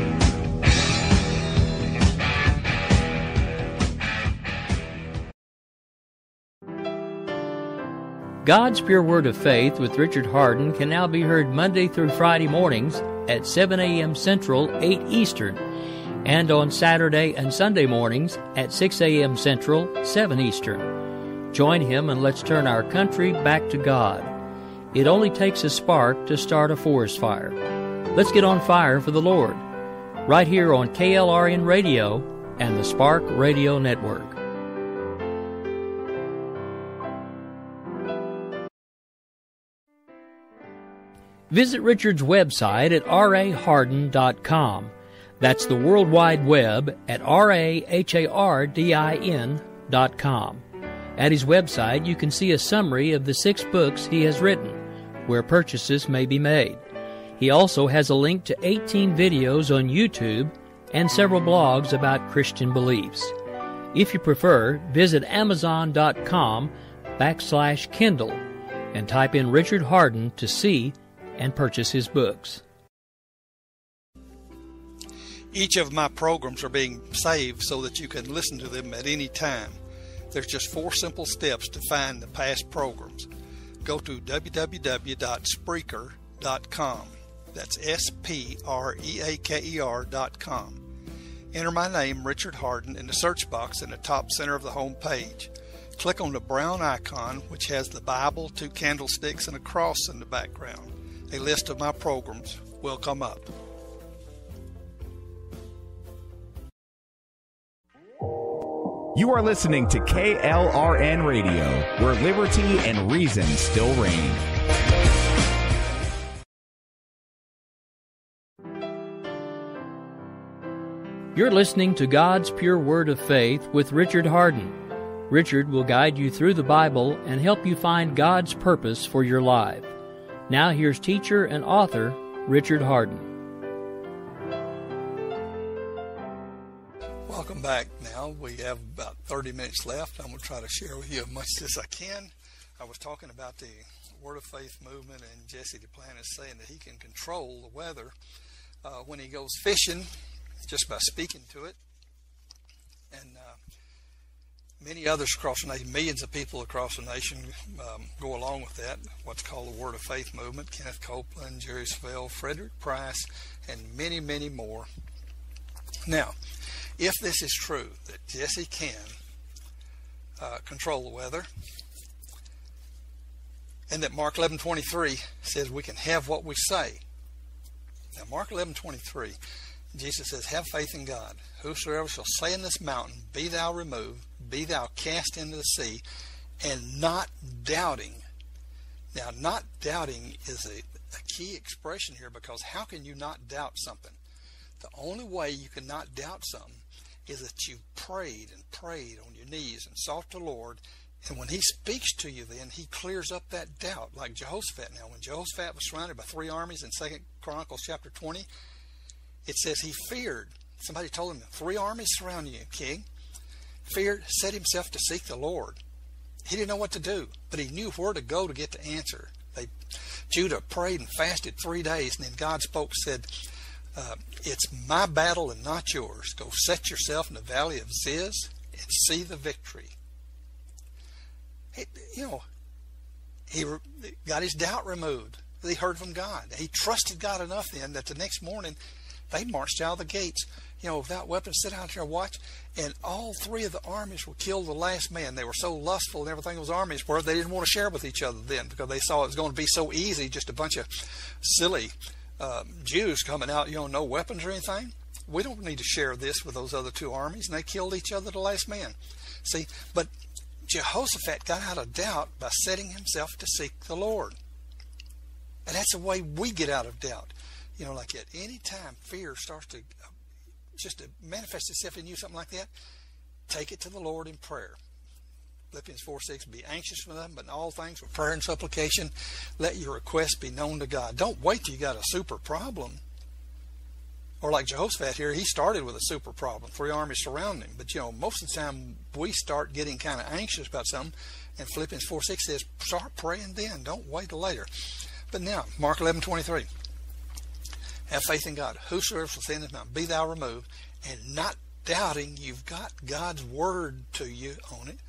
God's Pure Word of Faith with Richard Hardin can now be heard Monday through Friday mornings at seven a.m. Central, eight Eastern, and on Saturday and Sunday mornings at six a.m. Central, seven Eastern. Join him and let's turn our country back to God. It only takes a spark to start a forest fire. Let's get on fire for the Lord. Right here on K L R N Radio and the Spark Radio Network. Visit Richard's website at r a hardin dot com. That's the World Wide Web at r a hardin dot com. At his website, you can see a summary of the six books he has written, where purchases may be made. He also has a link to eighteen videos on YouTube and several blogs about Christian beliefs. If you prefer, visit amazon dot com backslash Kindle and type in Richard Hardin to see and purchase his books. Each of my programs are being saved so that you can listen to them at any time. There's just four simple steps to find the past programs. Go to w w w dot spreaker dot com. That's S P R E A K E R dot com. Enter my name, Richard Hardin, in the search box in the top center of the home page. Click on the brown icon, which has the Bible, two candlesticks, and a cross in the background. A list of my programs will come up. You are listening to K L R N Radio, where liberty and reason still reign. You're listening to God's Pure Word of Faith with Richard Hardin. Richard will guide you through the Bible and help you find God's purpose for your life. Now here's teacher and author Richard Hardin. Welcome back. Now we have about thirty minutes left. I'm going to try to share with you as much as I can. I was talking about the Word of Faith movement and Jesse Duplantis saying that he can control the weather uh, when he goes fishing just by speaking to it. And uh, many others across the nation, millions of people across the nation um, go along with that, what's called the Word of Faith movement. Kenneth Copeland, Jerry Savelle, Frederick Price, and many, many more. Now, if this is true, that Jesse can uh, control the weather, and that Mark eleven twenty-three says we can have what we say. Now, Mark eleven twenty-three, Jesus says, have faith in God. Whosoever shall say in this mountain, be thou removed, be thou cast into the sea, and not doubting. Now, not doubting is a, a key expression here, because how can you not doubt something? The only way you can not doubt something is that you've prayed and prayed on your knees and sought the Lord, and when he speaks to you then, he clears up that doubt, like Jehoshaphat. Now, when Jehoshaphat was surrounded by three armies in Second Chronicles chapter twenty, it says he feared. Somebody told him, three armies surround you, king. Feared, set himself to seek the Lord. He didn't know what to do, but he knew where to go to get the answer. They, Judah prayed and fasted three days, and then God spoke, said, uh, it's my battle and not yours. Go set yourself in the valley of Ziz and see the victory. He, you know, he got his doubt removed. He heard from God. He trusted God enough then that the next morning they marched out of the gates, you know, without weapons, sit out there and watch, and all three of the armies will kill the last man. They were so lustful and everything those armies were, they didn't want to share with each other then, because they saw it was going to be so easy, just a bunch of silly um, Jews coming out, you know, no weapons or anything. We don't need to share this with those other two armies, and they killed each other, the last man. See, but Jehoshaphat got out of doubt by setting himself to seek the Lord. And that's the way we get out of doubt. You know, like at any time fear starts to uh, just to manifest itself in you, something like that, take it to the Lord in prayer. Philippians four six, be anxious for nothing, but in all things with prayer and supplication, let your requests be known to God. Don't wait till you got a super problem. Or like Jehoshaphat here, he started with a super problem. Three armies surround him. But, you know, most of the time we start getting kind of anxious about something. And Philippians four six says, start praying then. Don't wait till later. But now, Mark eleven twenty-three. Have faith in God. Whosoever shall say in this mountain, be thou removed, and not doubting you've got God's word to you on it.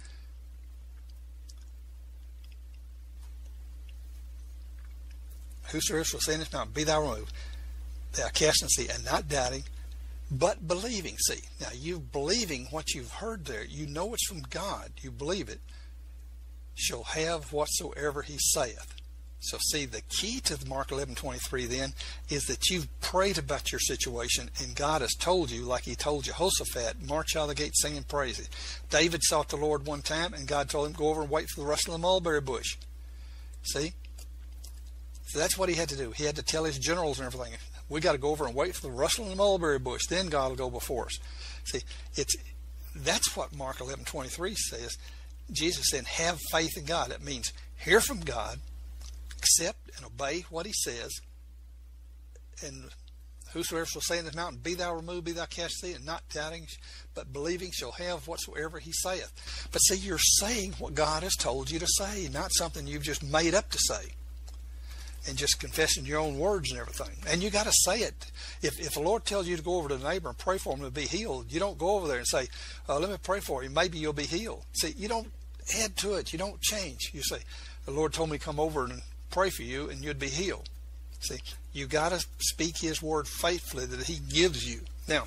Whosoever shall say in this mountain, be thou removed, thou cast in the sea, and not doubting, but believing. See, now you believing what you've heard there, you know it's from God, you believe it, shall have whatsoever he saith. So see, the key to Mark eleven twenty-three then is that you've prayed about your situation, and God has told you, like he told Jehoshaphat, march out of the gate singing praises. David sought the Lord one time, and God told him, go over and wait for the rustling of the mulberry bush. See? So that's what he had to do. He had to tell his generals and everything, we got to go over and wait for the rustling of the mulberry bush, then God will go before us. See, it's that's what Mark eleven twenty-three says. Jesus said, have faith in God. That means hear from God, accept and obey what he says, and whosoever shall say in this mountain, be thou removed, be thou cast in the sea, and not doubting, but believing shall have whatsoever he saith. But see, you're saying what God has told you to say, not something you've just made up to say, and just confessing your own words and everything. And you got to say it. If, if the Lord tells you to go over to the neighbor and pray for him to be healed, you don't go over there and say, uh, let me pray for you, maybe you'll be healed. See, you don't add to it, you don't change. You say, the Lord told me to come over and pray for you and you'd be healed. See, you got to speak his word faithfully that he gives you. Now,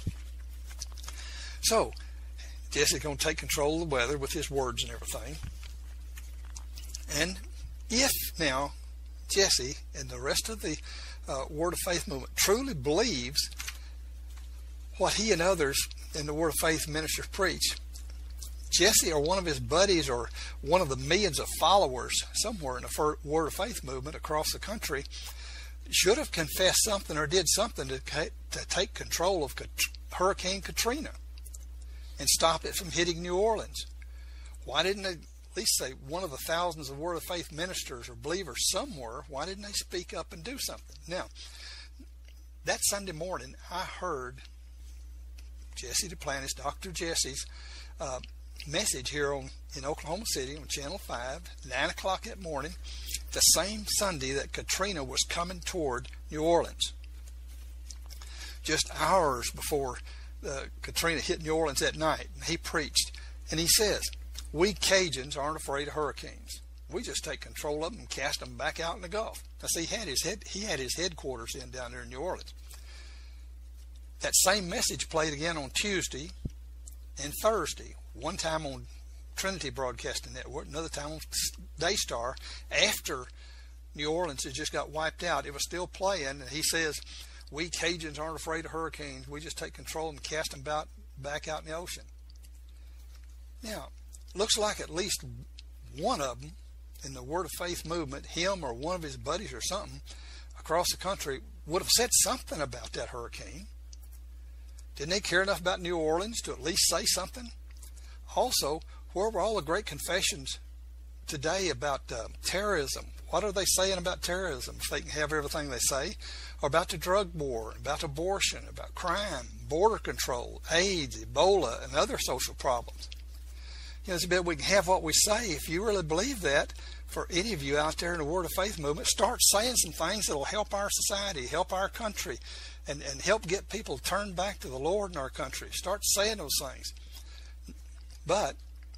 so Jesse's going to take control of the weather with his words and everything. And if now Jesse and the rest of the uh, Word of Faith movement truly believes what he and others in the Word of Faith ministers preach, Jesse or one of his buddies or one of the millions of followers somewhere in the Word of Faith movement across the country should have confessed something or did something to, to take control of Hurricane Katrina and stop it from hitting New Orleans? Why didn't they at least say one of the thousands of Word of Faith ministers or believers somewhere, why didn't they speak up and do something? Now, that Sunday morning, I heard Jesse Duplantis, Doctor Jesse's uh, message here on in Oklahoma City on Channel five, nine o'clock that morning, the same Sunday that Katrina was coming toward New Orleans. Just hours before uh, Katrina hit New Orleans that night, he preached, and he says, we Cajuns aren't afraid of hurricanes. We just take control of them and cast them back out in the Gulf. Now, see, he had his head, he had his headquarters in down there in New Orleans. That same message played again on Tuesday and Thursday. One time on Trinity Broadcasting Network, another time on Daystar. After New Orleans had just got wiped out, it was still playing. And he says, we Cajuns aren't afraid of hurricanes. We just take control and cast them about, back out in the ocean. Now, looks like at least one of them in the Word of Faith movement, him or one of his buddies or something across the country, would have said something about that hurricane. Didn't they care enough about New Orleans to at least say something? Also, where were all the great confessions today about uh, terrorism? What are they saying about terrorism if they can have everything they say? Or about the drug war, about abortion, about crime, border control, AIDS, Ebola, and other social problems. You know, it's a bit we can have what we say. If you really believe that, for any of you out there in the Word of Faith movement, start saying some things that will help our society, help our country, and, and help get people turned back to the Lord in our country. Start saying those things. But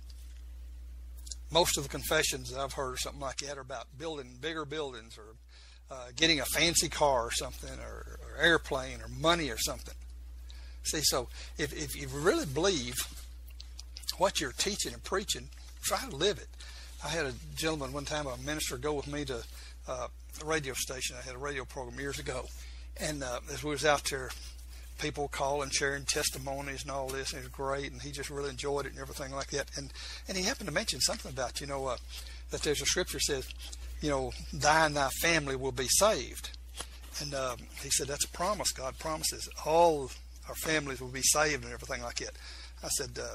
most of the confessions that I've heard or something like that are about building bigger buildings or uh, getting a fancy car or something, or, or airplane or money or something. See, so if, if you really believe what you're teaching and preaching, try to live it. I had a gentleman one time, a minister, go with me to uh, a radio station. I had a radio program years ago. And uh, as we was out there, people calling, sharing testimonies and all this, and it was great, and he just really enjoyed it and everything like that. And and he happened to mention something about, you know, uh, that there's a scripture says, you know, thy and thy family will be saved. And um, he said, that's a promise. God promises all our families will be saved and everything like that. I said, uh,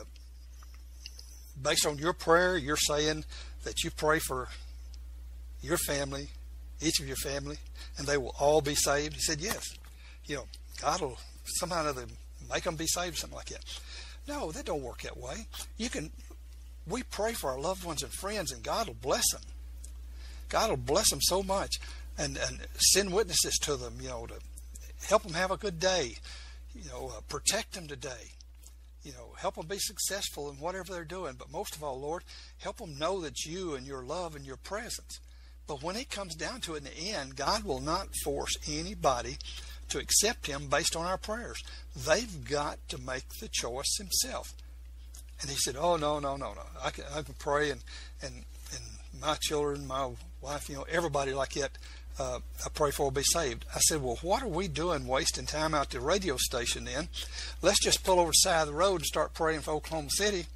based on your prayer, you're saying that you pray for your family, each of your family, and they will all be saved? He said, yes. You know, God will somehow or other make them be saved, something like that. No, that don't work that way. You can, we pray for our loved ones and friends, and God will bless them. God will bless them so much, and, and send witnesses to them, you know, to help them have a good day, you know, uh, protect them today. You know, help them be successful in whatever they're doing. But most of all, Lord, help them know that you and your love and your presence. But when it comes down to it in the end, God will not force anybody to accept him based on our prayers. They've got to make the choice himself. And he said, oh, no, no, no, no. I can, I can pray, and, and, and my children, my wife, you know, everybody like that, Uh, I pray for will be saved. I said, well, what are we doing wasting time out at the radio station then? Let's just pull over the side of the road and start praying for Oklahoma City,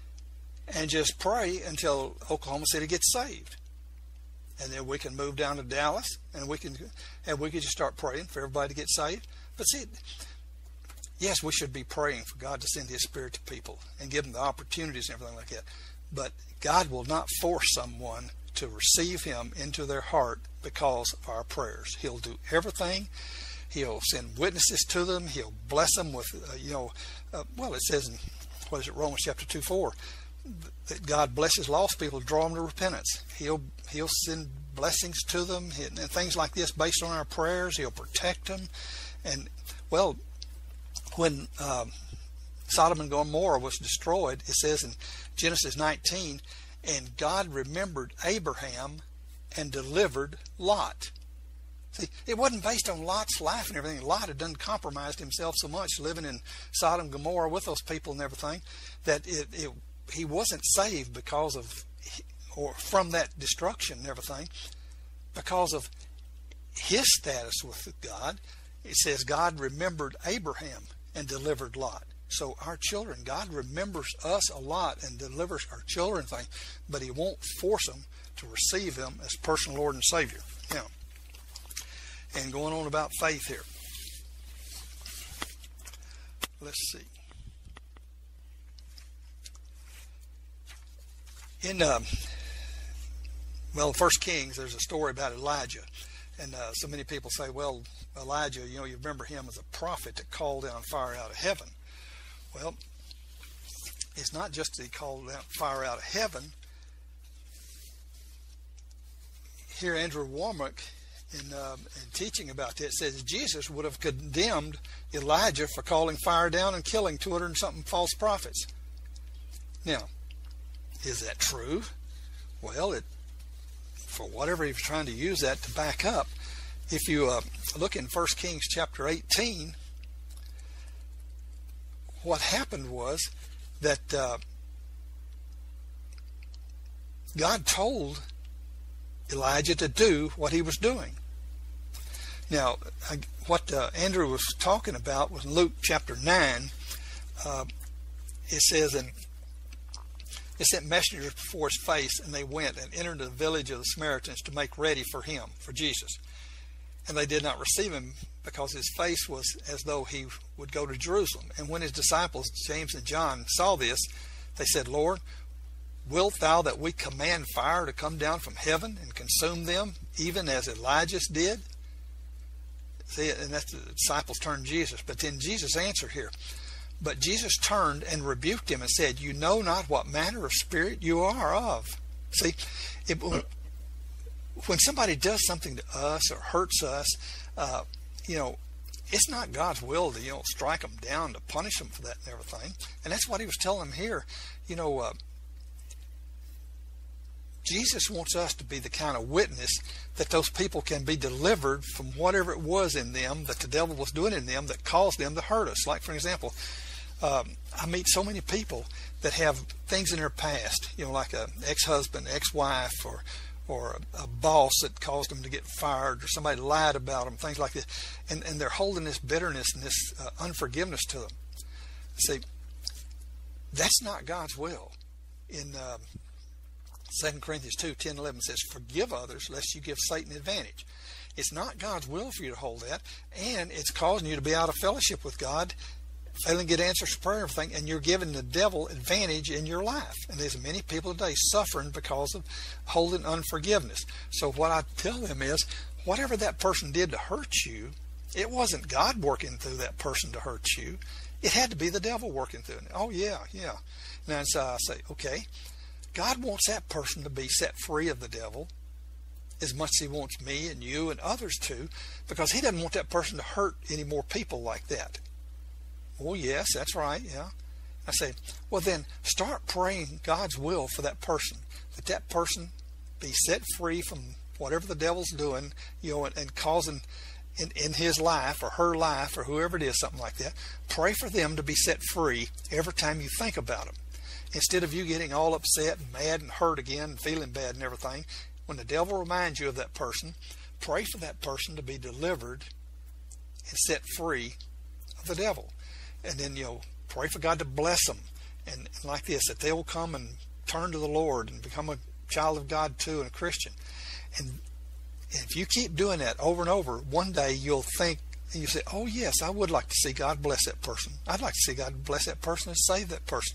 and just pray until Oklahoma City gets saved. And then we can move down to Dallas, and we can and we can just start praying for everybody to get saved. But see, yes, we should be praying for God to send his Spirit to people and give them the opportunities and everything like that. But God will not force someone to receive him into their heart because of our prayers. He'll do everything. He'll send witnesses to them. He'll bless them with, uh, you know, uh, well, it says in, what is it, Romans chapter two, four, that God blesses lost people to draw them to repentance. He'll he'll send blessings to them and things like this based on our prayers. He'll protect them. And, well, when um, Sodom and Gomorrah was destroyed, it says in Genesis nineteen, and God remembered Abraham and delivered Lot. See, it wasn't based on Lot's life and everything. Lot had done compromised himself so much living in Sodom and Gomorrah with those people and everything that it, it he wasn't saved because of, or from that destruction and everything, because of his status with God. It says God remembered Abraham and delivered Lot. So our children, God remembers us a lot and delivers our children things, but he won't force them to receive him as personal Lord and Savior. Now, and going on about faith here. let's see. In, uh, well, First Kings, there's a story about Elijah. And uh, so many people say, well, Elijah, you know, you remember him as a prophet that called down fire out of heaven. Well, it's not just that he called down fire out of heaven. Here, Andrew Womack, in, uh, in teaching about that, says Jesus would have condemned Elijah for calling fire down and killing two hundred and something false prophets. Now, is that true? Well, it, for whatever he was trying to use that to back up, if you uh, look in First Kings chapter eighteen, what happened was that uh, God told Elijah to do what he was doing. Now, I, what uh, Andrew was talking about was Luke chapter nine. Uh, it says, and it sent messengers before his face, and they went and entered the village of the Samaritans to make ready for him, for Jesus. And they did not receive him, because his face was as though he would go to Jerusalem. And when his disciples, James and John, saw this, they said, Lord, wilt thou that we command fire to come down from heaven and consume them, even as Elijah did? See, and that's the disciples turned to Jesus. But then Jesus answered here. But Jesus turned and rebuked him and said, you know not what manner of spirit you are of. See, it, when somebody does something to us or hurts us, uh, you know, it's not God's will to, you know, strike them down, to punish them for that and everything. And that's what he was telling them here. You know, uh, Jesus wants us to be the kind of witness that those people can be delivered from whatever it was in them that the devil was doing in them that caused them to hurt us. Like, for example, um, I meet so many people that have things in their past, you know, like an ex-husband, ex-wife, or or a, a boss that caused them to get fired, or somebody lied about them, things like that. And, and they're holding this bitterness and this uh, unforgiveness to them. See, that's not God's will. In uh, Second Corinthians two, ten, eleven says, forgive others lest you give Satan advantage. It's not God's will for you to hold that, and it's causing you to be out of fellowship with God, failing to get answers to prayer and everything, and you're giving the devil advantage in your life. And there's many people today suffering because of holding unforgiveness. So what I tell them is, whatever that person did to hurt you, it wasn't God working through that person to hurt you. It had to be the devil working through it. Oh, yeah, yeah. Now, so I say, okay, God wants that person to be set free of the devil as much as he wants me and you and others to, because he doesn't want that person to hurt any more people like that. Oh, yes, that's right, yeah. I say, well, then start praying God's will for that person, that that person be set free from whatever the devil's doing, you know, and, and causing in, in his life or her life or whoever it is, something like that. Pray for them to be set free every time you think about them. Instead of you getting all upset and mad and hurt again and feeling bad and everything, when the devil reminds you of that person, pray for that person to be delivered and set free of the devil. And then, you know, pray for God to bless them. And, and like this, that they will come and turn to the Lord and become a child of God too and a Christian. And, and if you keep doing that over and over, one day you'll think, and you say, oh yes, I would like to see God bless that person. I'd like to see God bless that person and save that person.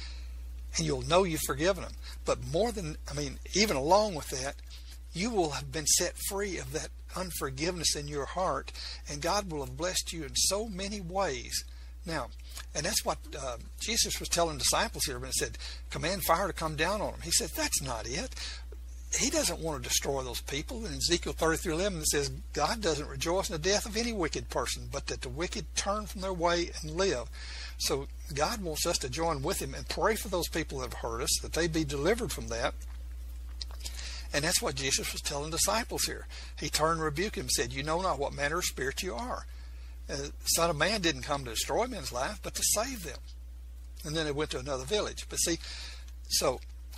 And you'll know you've forgiven them. But more than, I mean, even along with that, you will have been set free of that unforgiveness in your heart, and God will have blessed you in so many ways. Now, and that's what uh, Jesus was telling disciples here when he said, command fire to come down on them. He said, that's not it. He doesn't want to destroy those people. In Ezekiel thirty-three eleven, it says, God doesn't rejoice in the death of any wicked person, but that the wicked turn from their way and live. So God wants us to join with him and pray for those people that have hurt us, that they be delivered from that. And that's what Jesus was telling disciples here. He turned and rebuked him and said, you know not what manner of spirit you are. Uh, the Son of Man didn't come to destroy men's life, but to save them. And then they went to another village. But see, so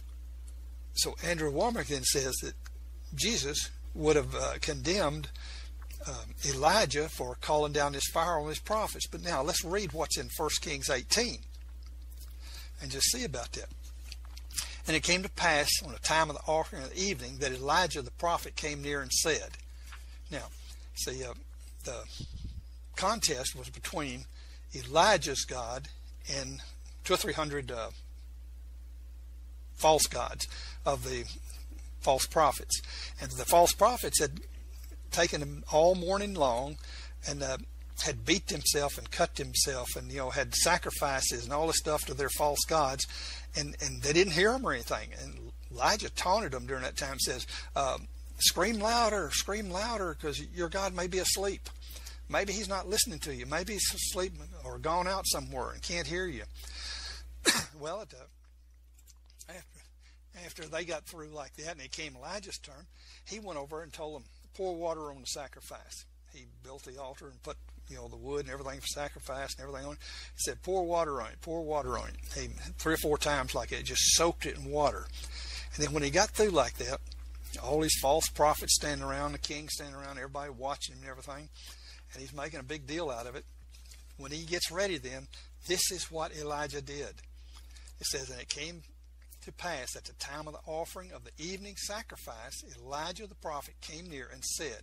so Andrew Womack then says that Jesus would have uh, condemned um, Elijah for calling down his fire on his prophets. But now let's read what's in First Kings eighteen and just see about that. And it came to pass on the time of the offering of the evening that Elijah the prophet came near and said. Now, see, uh, the contest was between Elijah's God and two or three hundred uh, false gods of the false prophets. And the false prophets had taken him all morning long and uh, had beat himself and cut himself and, you know, had sacrifices and all this stuff to their false gods, and, and they didn't hear him or anything. And Elijah taunted them during that time, says, uh, scream louder, scream louder, because your God may be asleep. Maybe he's not listening to you. Maybe he's asleep or gone out somewhere and can't hear you. Well, it, uh, after, after they got through like that and it came Elijah's turn, he went over and told them, pour water on the sacrifice. He built the altar and put, you know, the wood and everything for sacrifice and everything on it. He said, pour water on it, pour water on it. He, three or four times like it, just soaked it in water. And then when he got through like that, all these false prophets standing around, the king standing around, everybody watching him and everything, and he's making a big deal out of it. When he gets ready then, this is what Elijah did. It says, and it came to pass at the time of the offering of the evening sacrifice, Elijah the prophet came near and said,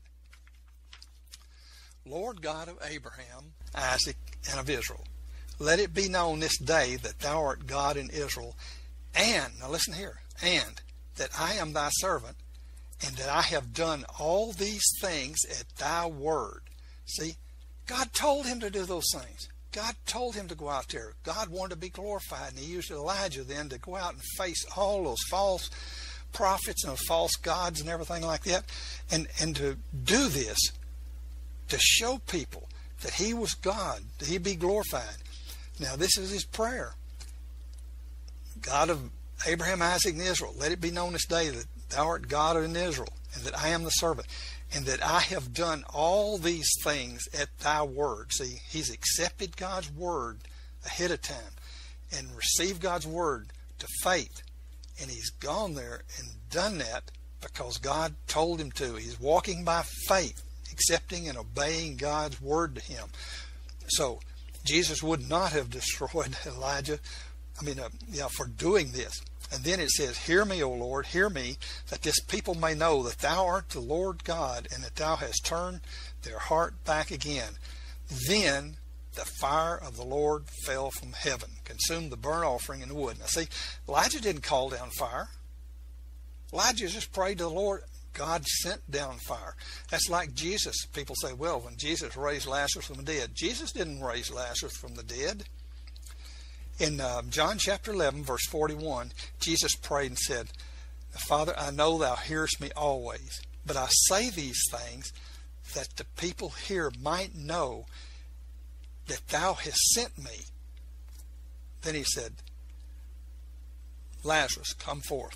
Lord God of Abraham, Isaac, and of Israel, let it be known this day that thou art God in Israel, and, now listen here, and that I am thy servant, and that I have done all these things at thy word. See, God told him to do those things. God told him to go out there. God wanted to be glorified, and he used Elijah then to go out and face all those false prophets and false gods and everything like that, and, and to do this, to show people that he was God, that he be glorified. Now this is his prayer. God of Abraham, Isaac, and Israel, let it be known this day that thou art God in Israel, and that I am the servant, and that I have done all these things at thy word. See, he's accepted God's word ahead of time and received God's word to faith. And he's gone there and done that because God told him to. He's walking by faith, accepting and obeying God's word to him. So Jesus would not have destroyed Elijah, I mean, uh, yeah, for doing this. And then it says, hear me, O Lord, hear me, that this people may know that thou art the Lord God, and that thou hast turned their heart back again. Then the fire of the Lord fell from heaven, consumed the burnt offering and the wood. Now see, Elijah didn't call down fire. Elijah just prayed to the Lord. God sent down fire. That's like Jesus. People say, well, when Jesus raised Lazarus from the dead. Jesus didn't raise Lazarus from the dead. In uh, John chapter eleven, verse forty-one, Jesus prayed and said, Father, I know thou hearest me always, but I say these things that the people here might know that thou hast sent me. Then he said, Lazarus, come forth.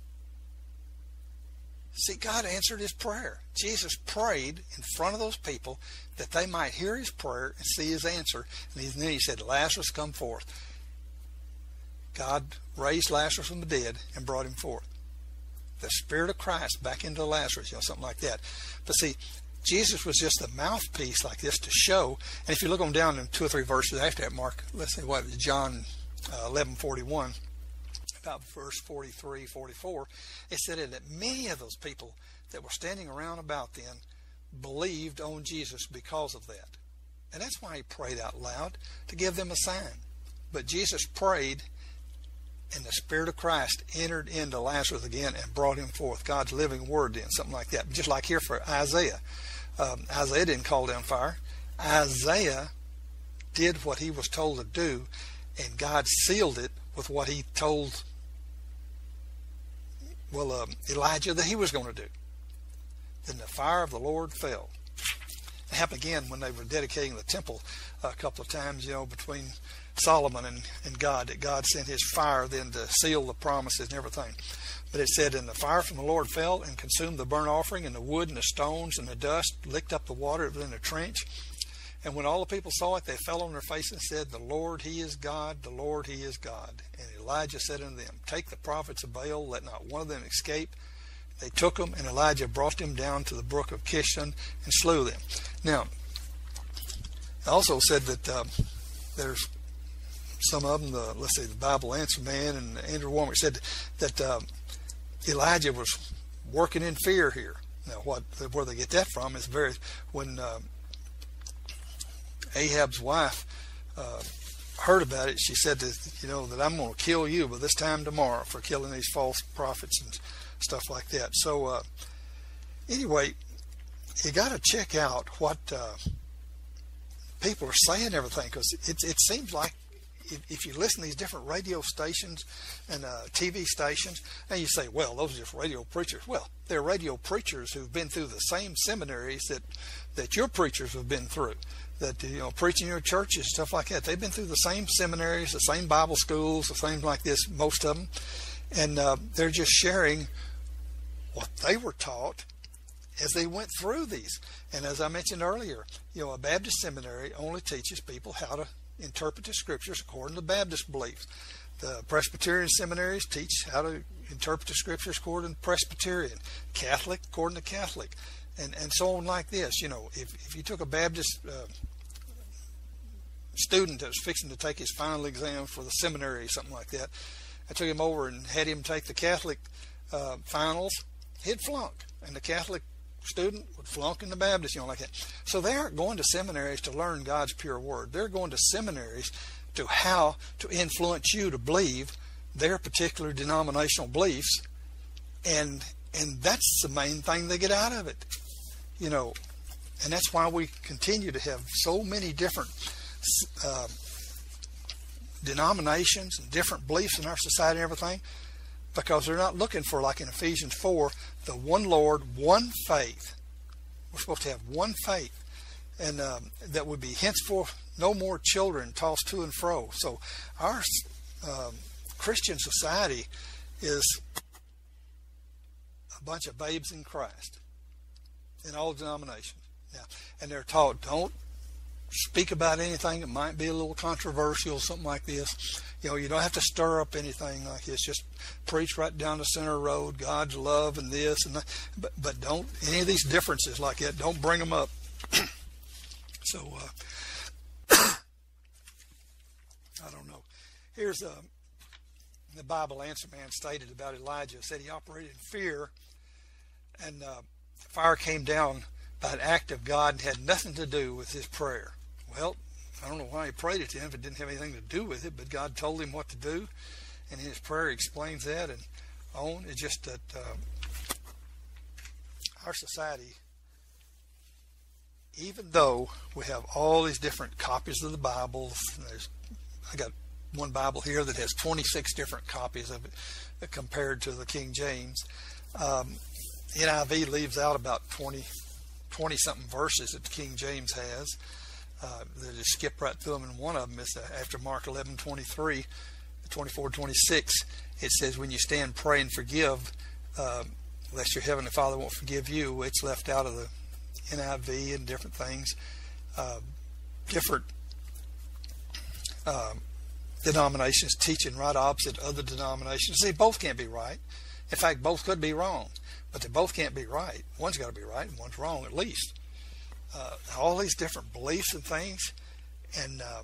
See, God answered his prayer. Jesus prayed in front of those people that they might hear his prayer and see his answer. And then he said, Lazarus, come forth. God raised Lazarus from the dead and brought him forth. The Spirit of Christ back into Lazarus, you know, something like that. But see, Jesus was just a mouthpiece like this to show. And if you look on down in two or three verses after that, Mark, let's say what, John uh, eleven forty-one, about verse forty-three, forty-four, it said that many of those people that were standing around about then believed on Jesus because of that. And that's why he prayed out loud, to give them a sign. But Jesus prayed, and the Spirit of Christ entered into Lazarus again and brought him forth. God's living word then, something like that. Just like here for Isaiah. Um, Isaiah didn't call down fire. Isaiah did what he was told to do, and God sealed it with what he told well, um, Elijah that he was going to do. Then the fire of the Lord fell. It happened again when they were dedicating the temple a couple of times, you know, between Solomon and, and God, that God sent his fire then to seal the promises and everything. But it said, and the fire from the Lord fell and consumed the burnt offering and the wood and the stones and the dust, licked up the water that was in the trench. And when all the people saw it, they fell on their faces and said, the Lord, he is God, the Lord, he is God. And Elijah said unto them, take the prophets of Baal, let not one of them escape. They took them, and Elijah brought them down to the brook of Kishon and slew them. Now, it also said that uh, there's some of them, the, let's say the Bible Answer Man and Andrew Warmick said that uh, Elijah was working in fear here. Now, what where they get that from is very when uh, Ahab's wife uh, heard about it, she said that, you know, that I'm going to kill you by this time tomorrow for killing these false prophets and stuff like that. So uh, anyway, you got to check out what uh, people are saying and everything, because it, it seems like if, if you listen to these different radio stations and uh, T V stations, and you say, well, those are just radio preachers. Well, they're radio preachers who've been through the same seminaries that, that your preachers have been through, that, you know, preaching your churches, stuff like that. They've been through the same seminaries, the same Bible schools, the same like this, most of them. And uh, they're just sharing what they were taught as they went through these. And as I mentioned earlier, you know, a Baptist seminary only teaches people how to interpret the scriptures according to Baptist beliefs. The Presbyterian seminaries teach how to interpret the scriptures according to Presbyterian, Catholic according to Catholic, and and so on like this. You know, if, if you took a Baptist uh, student that was fixing to take his final exam for the seminary, something like that, I took him over and had him take the Catholic uh, finals, he'd flunk, and the Catholic student would flunk in the Baptist, you know, like that. So they aren't going to seminaries to learn God's pure word. They're going to seminaries to how to influence you to believe their particular denominational beliefs, and and that's the main thing they get out of it, you know. And that's why we continue to have so many different uh, denominations and different beliefs in our society and everything, because they're not looking for, like in Ephesians four, the one Lord, one faith. We're supposed to have one faith, and um, that would be henceforth no more children tossed to and fro. So our um, Christian society is a bunch of babes in Christ in all denominations. Now, and they're taught, don't speak about anything that might be a little controversial, something like this. You know, you don't have to stir up anything like this. Just preach right down the center road, God's love and this and that. But, but don't, any of these differences like that, don't bring them up. So, uh, I don't know. Here's uh, the Bible Answer Man stated about Elijah. It said he operated in fear, and uh, fire came down by an act of God and had nothing to do with his prayer. Well, I don't know why he prayed it to him if it didn't have anything to do with it, but God told him what to do, and his prayer explains that and on. It's just that uh, our society, even though we have all these different copies of the Bible, there's, I got one Bible here that has twenty-six different copies of it compared to the King James. Um, N I V leaves out about twenty, twenty something verses that the King James has. Uh, they just skip right through them, and one of them is uh, after Mark eleven twenty-three, twenty-four, twenty-six. It says, when you stand, pray, and forgive, uh, lest your heavenly Father won't forgive you. It's left out of the N I V and different things, uh, different uh, denominations teaching right opposite other denominations. See, both can't be right. In fact, both could be wrong, but they both can't be right. One's got to be right and one's wrong, at least. Uh, all these different beliefs and things, and uh,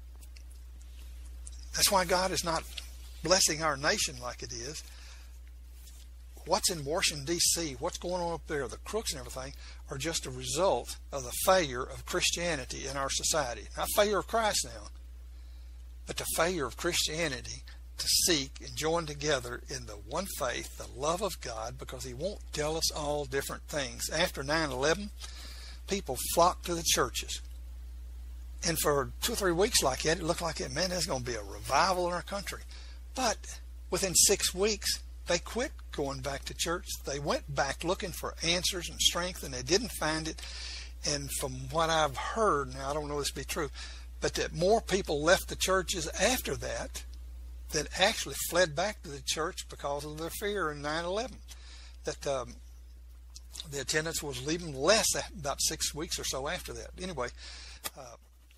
that's why God is not blessing our nation like it is. What's in Washington, D C, what's going on up there, the crooks and everything, are just a result of the failure of Christianity in our society. Not failure of Christ now, but the failure of Christianity to seek and join together in the one faith, the love of God, because he won't tell us all different things. After nine eleven, people flocked to the churches. And for two or three weeks like that, it looked like, it, man, there's going to be a revival in our country. But within six weeks, they quit going back to church. They went back looking for answers and strength, and they didn't find it. And from what I've heard, now I don't know this to be true, but that more people left the churches after that than actually fled back to the church because of their fear in nine eleven. That um, the attendance was leaving less about six weeks or so after that. Anyway, uh,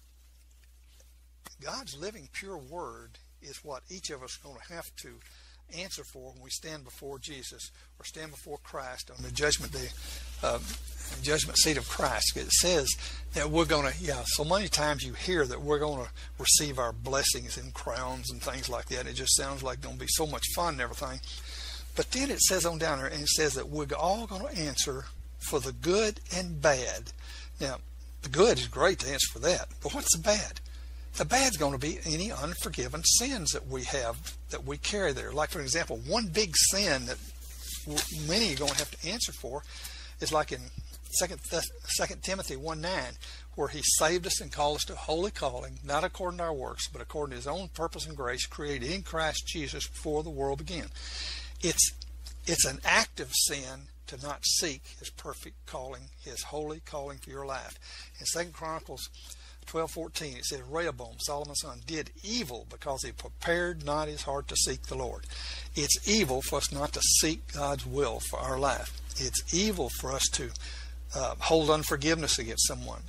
God's living pure word is what each of us is going to have to answer for when we stand before Jesus or stand before Christ on the judgment day, uh, judgment seat of Christ. It says that we're going to, yeah, so many times you hear that we're going to receive our blessings and crowns and things like that. It just sounds like it's going to be so much fun and everything. But then it says on down there, and it says that we're all going to answer for the good and bad. Now, the good is great to answer for that, but what's the bad? The bad's going to be any unforgiven sins that we have, that we carry there. Like, for example, one big sin that many are going to have to answer for is like in Second Timothy one nine, where he saved us and called us to holy calling, not according to our works, but according to his own purpose and grace, created in Christ Jesus before the world began. It's, it's an active sin to not seek his perfect calling, his holy calling for your life. In Second Chronicles twelve fourteen, it says, Rehoboam, Solomon's son, did evil because he prepared not his heart to seek the Lord. It's evil for us not to seek God's will for our life. It's evil for us to uh, hold unforgiveness against someone.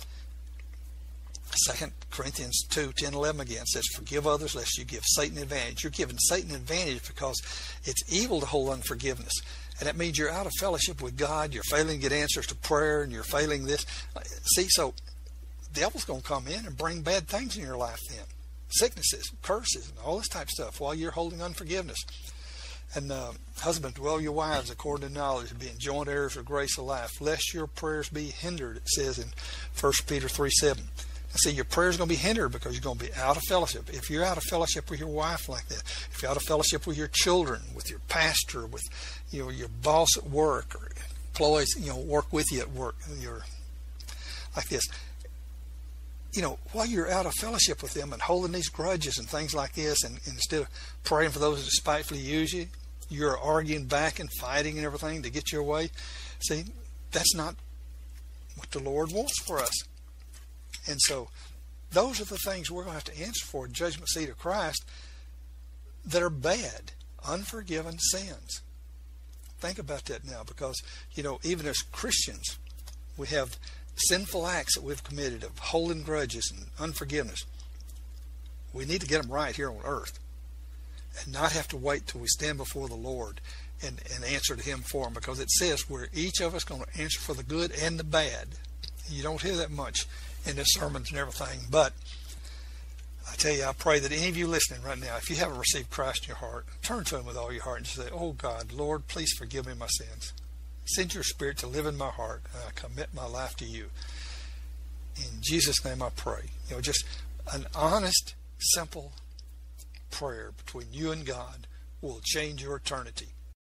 Second Corinthians two ten eleven again says, forgive others lest you give Satan advantage. You're giving Satan advantage because it's evil to hold unforgiveness. And that means you're out of fellowship with God. You're failing to get answers to prayer, and you're failing this. See, so the devil's going to come in and bring bad things in your life then. Sicknesses, curses, and all this type of stuff while you're holding unforgiveness. And uh, husbands, dwell your wives according to knowledge, being joint heirs of grace of life, lest your prayers be hindered, it says in First Peter three seven. And see, your prayers are going to be hindered because you're going to be out of fellowship. If you're out of fellowship with your wife like that, if you're out of fellowship with your children, with your pastor, with you know your boss at work, or employees, you know, work with you at work, you're like this. You know, while you're out of fellowship with them and holding these grudges and things like this, and, and instead of praying for those that despitefully use you, you're arguing back and fighting and everything to get your way. See, that's not what the Lord wants for us. And so those are the things we're going to have to answer for in judgment seat of Christ that are bad, unforgiven sins. Think about that now, because, you know, even as Christians, we have sinful acts that we've committed of holding grudges and unforgiveness. We need to get them right here on earth and not have to wait till we stand before the Lord and, and answer to him for them, because it says we're each of us going to answer for the good and the bad. You don't hear that much in the sermons and everything, but I tell you, I pray that any of you listening right now, if you haven't received Christ in your heart, turn to him with all your heart and say, oh God, Lord, please forgive me my sins. Send your Spirit to live in my heart, and I commit my life to you. In Jesus' name I pray. You know, just an honest, simple prayer between you and God will change your eternity.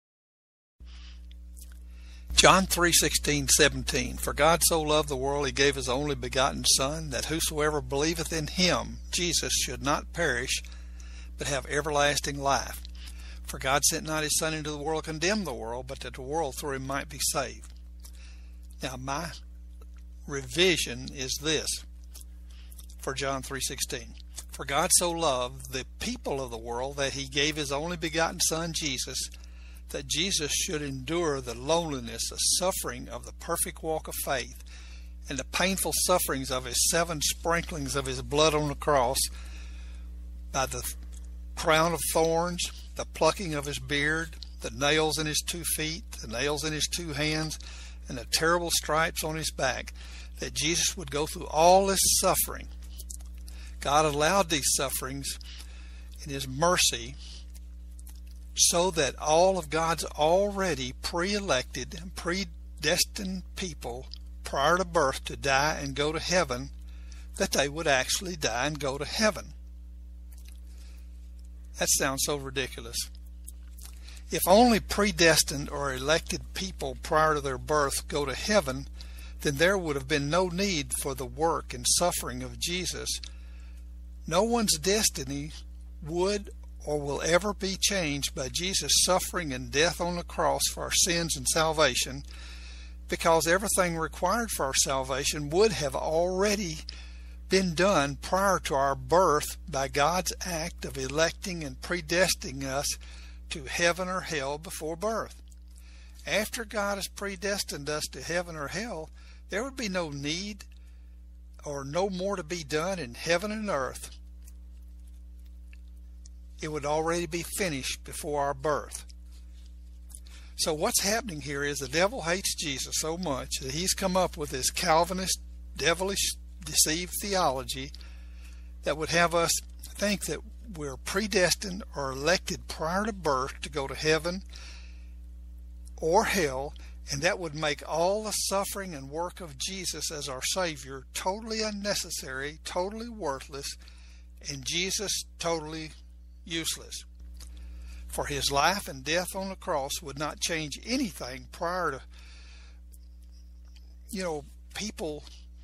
John three sixteen seventeen. For God so loved the world, he gave his only begotten Son, that whosoever believeth in him, Jesus, should not perish, but have everlasting life. For God sent not his Son into the world to condemn the world, but that the world through him might be saved. Now my revision is this for John three sixteen. For God so loved the people of the world that he gave his only begotten Son, Jesus, that Jesus should endure the loneliness, the suffering of the perfect walk of faith, and the painful sufferings of his seven sprinklings of his blood on the cross, by the crown of thorns, the plucking of his beard, the nails in his two feet, the nails in his two hands, and the terrible stripes on his back, that Jesus would go through all this suffering. God allowed these sufferings in his mercy so that all of God's already pre-elected and predestined people prior to birth to die and go to heaven, that they would actually die and go to heaven. That sounds so ridiculous. If only predestined or elected people prior to their birth go to heaven, then there would have been no need for the work and suffering of Jesus. No one's destiny would or will ever be changed by Jesus' suffering and death on the cross for our sins and salvation, because everything required for our salvation would have already been done prior to our birth by God's act of electing and predestining us to heaven or hell before birth. After God has predestined us to heaven or hell, there would be no need or no more to be done in heaven and earth. It would already be finished before our birth. So what's happening here is the devil hates Jesus so much that he's come up with this Calvinist, devilish, deceived theology that would have us think that we're predestined or elected prior to birth to go to heaven or hell, And that would make all the suffering and work of Jesus as our Savior totally unnecessary, totally worthless, and Jesus totally useless. For his life and death on the cross would not change anything prior to, you know, people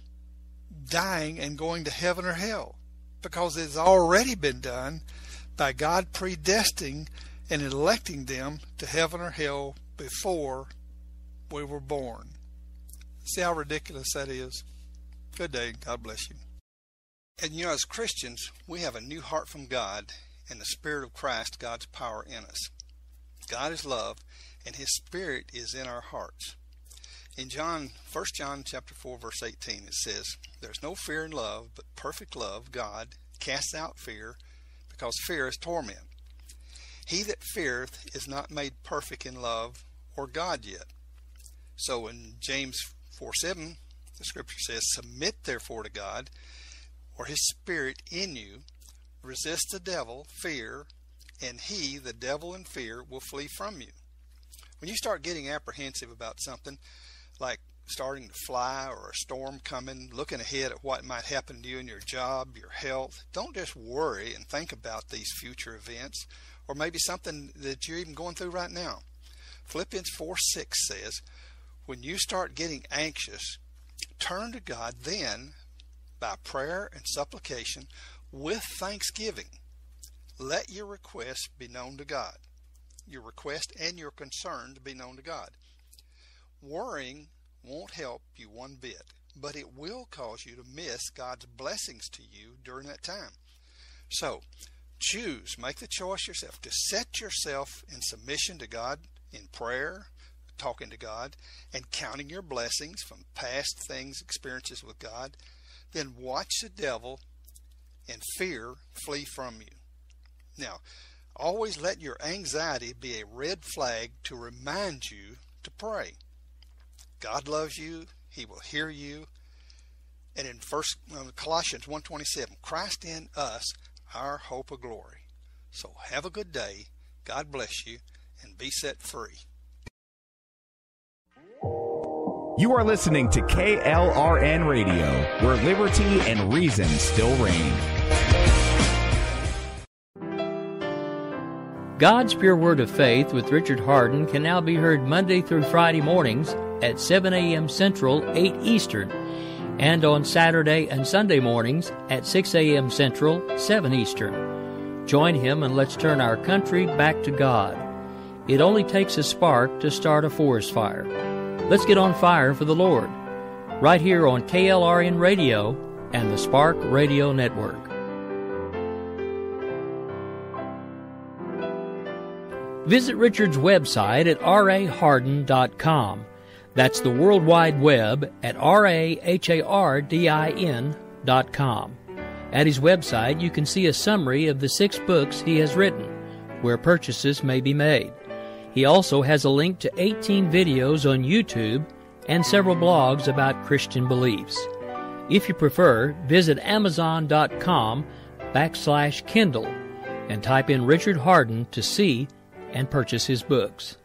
dying and going to heaven or hell, because it's already been done by God predestining and electing them to heaven or hell before we were born. See how ridiculous that is? Good day. God bless you. And you know, as Christians, we have a new heart from God, and the Spirit of Christ, God's power in us. God is love, and His Spirit is in our hearts. In John, First John chapter four, verse eighteen, it says, "There's no fear in love, but perfect love, God, casts out fear, because fear is torment. He that feareth is not made perfect in love or God yet." So in James four seven, the scripture says, "Submit therefore to God, or His Spirit in you. Resist the devil, fear, and he, the devil and fear, will flee from you." When you start getting apprehensive about something, like starting to fly or a storm coming, looking ahead at what might happen to you in your job, your health, don't just worry and think about these future events, or maybe something that you're even going through right now. Philippians four six says, when you start getting anxious, turn to God then by prayer and supplication with thanksgiving. Let your requests be known to God. Your request and your concern to be known to God. Worrying won't help you one bit, but it will cause you to miss God's blessings to you during that time. So, choose, make the choice yourself to set yourself in submission to God in prayer, talking to God, and counting your blessings from past things, experiences with God. Then watch the devil and fear flee from you. Now, always let your anxiety be a red flag to remind you to pray. God loves you. He will hear you. And in First Colossians one twenty-seven, Christ in us, our hope of glory. So have a good day. God bless you, and be set free. You are listening to K L R N Radio, where liberty and reason still reign. God's Pure Word of Faith with Richard Hardin can now be heard Monday through Friday mornings at seven a.m. Central, eight Eastern, and on Saturday and Sunday mornings at six a.m. Central, seven Eastern. Join him and let's turn our country back to God. It only takes a spark to start a forest fire. Let's get on fire for the Lord, right here on K L R N Radio and the Spark Radio Network. Visit Richard's website at r a hardin dot com. That's the World Wide Web at r a hardin dot com. At his website, you can see a summary of the six books he has written, where purchases may be made. He also has a link to eighteen videos on YouTube and several blogs about Christian beliefs. If you prefer, visit amazon dot com backslash Kindle and type in Richard Hardin to see and purchase his books.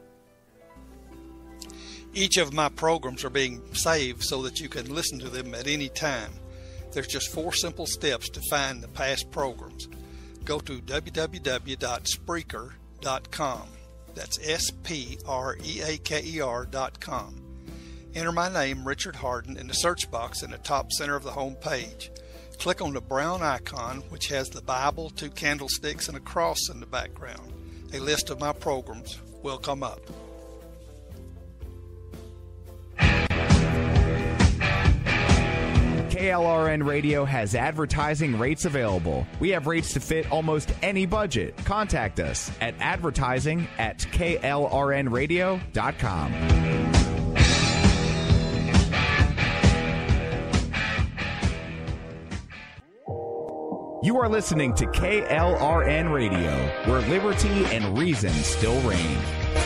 Each of my programs are being saved so that you can listen to them at any time. There's just four simple steps to find the past programs. Go to w w w dot spreaker dot com. That's S P R E A K E R dot com. Enter my name, Richard Hardin, in the search box in the top center of the home page. Click on the brown icon, which has the Bible, two candlesticks, and a cross in the background. A list of my programs will come up. K L R N Radio has advertising rates available. We have rates to fit almost any budget. Contact us at advertising at k l r n radio dot com. You are listening to K L R N Radio, where liberty and reason still reign.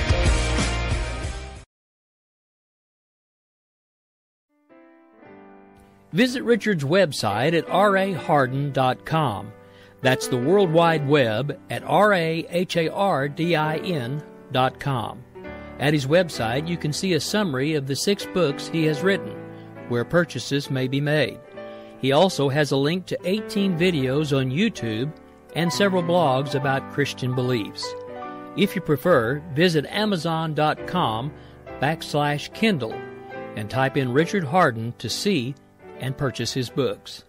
Visit Richard's website at r a hardin dot com. That's the World Wide Web at r a hardin dot com. At his website, you can see a summary of the six books he has written, where purchases may be made. He also has a link to eighteen videos on YouTube and several blogs about Christian beliefs. If you prefer, visit amazon.com backslash Kindle and type in Richard Hardin to see and purchase his books.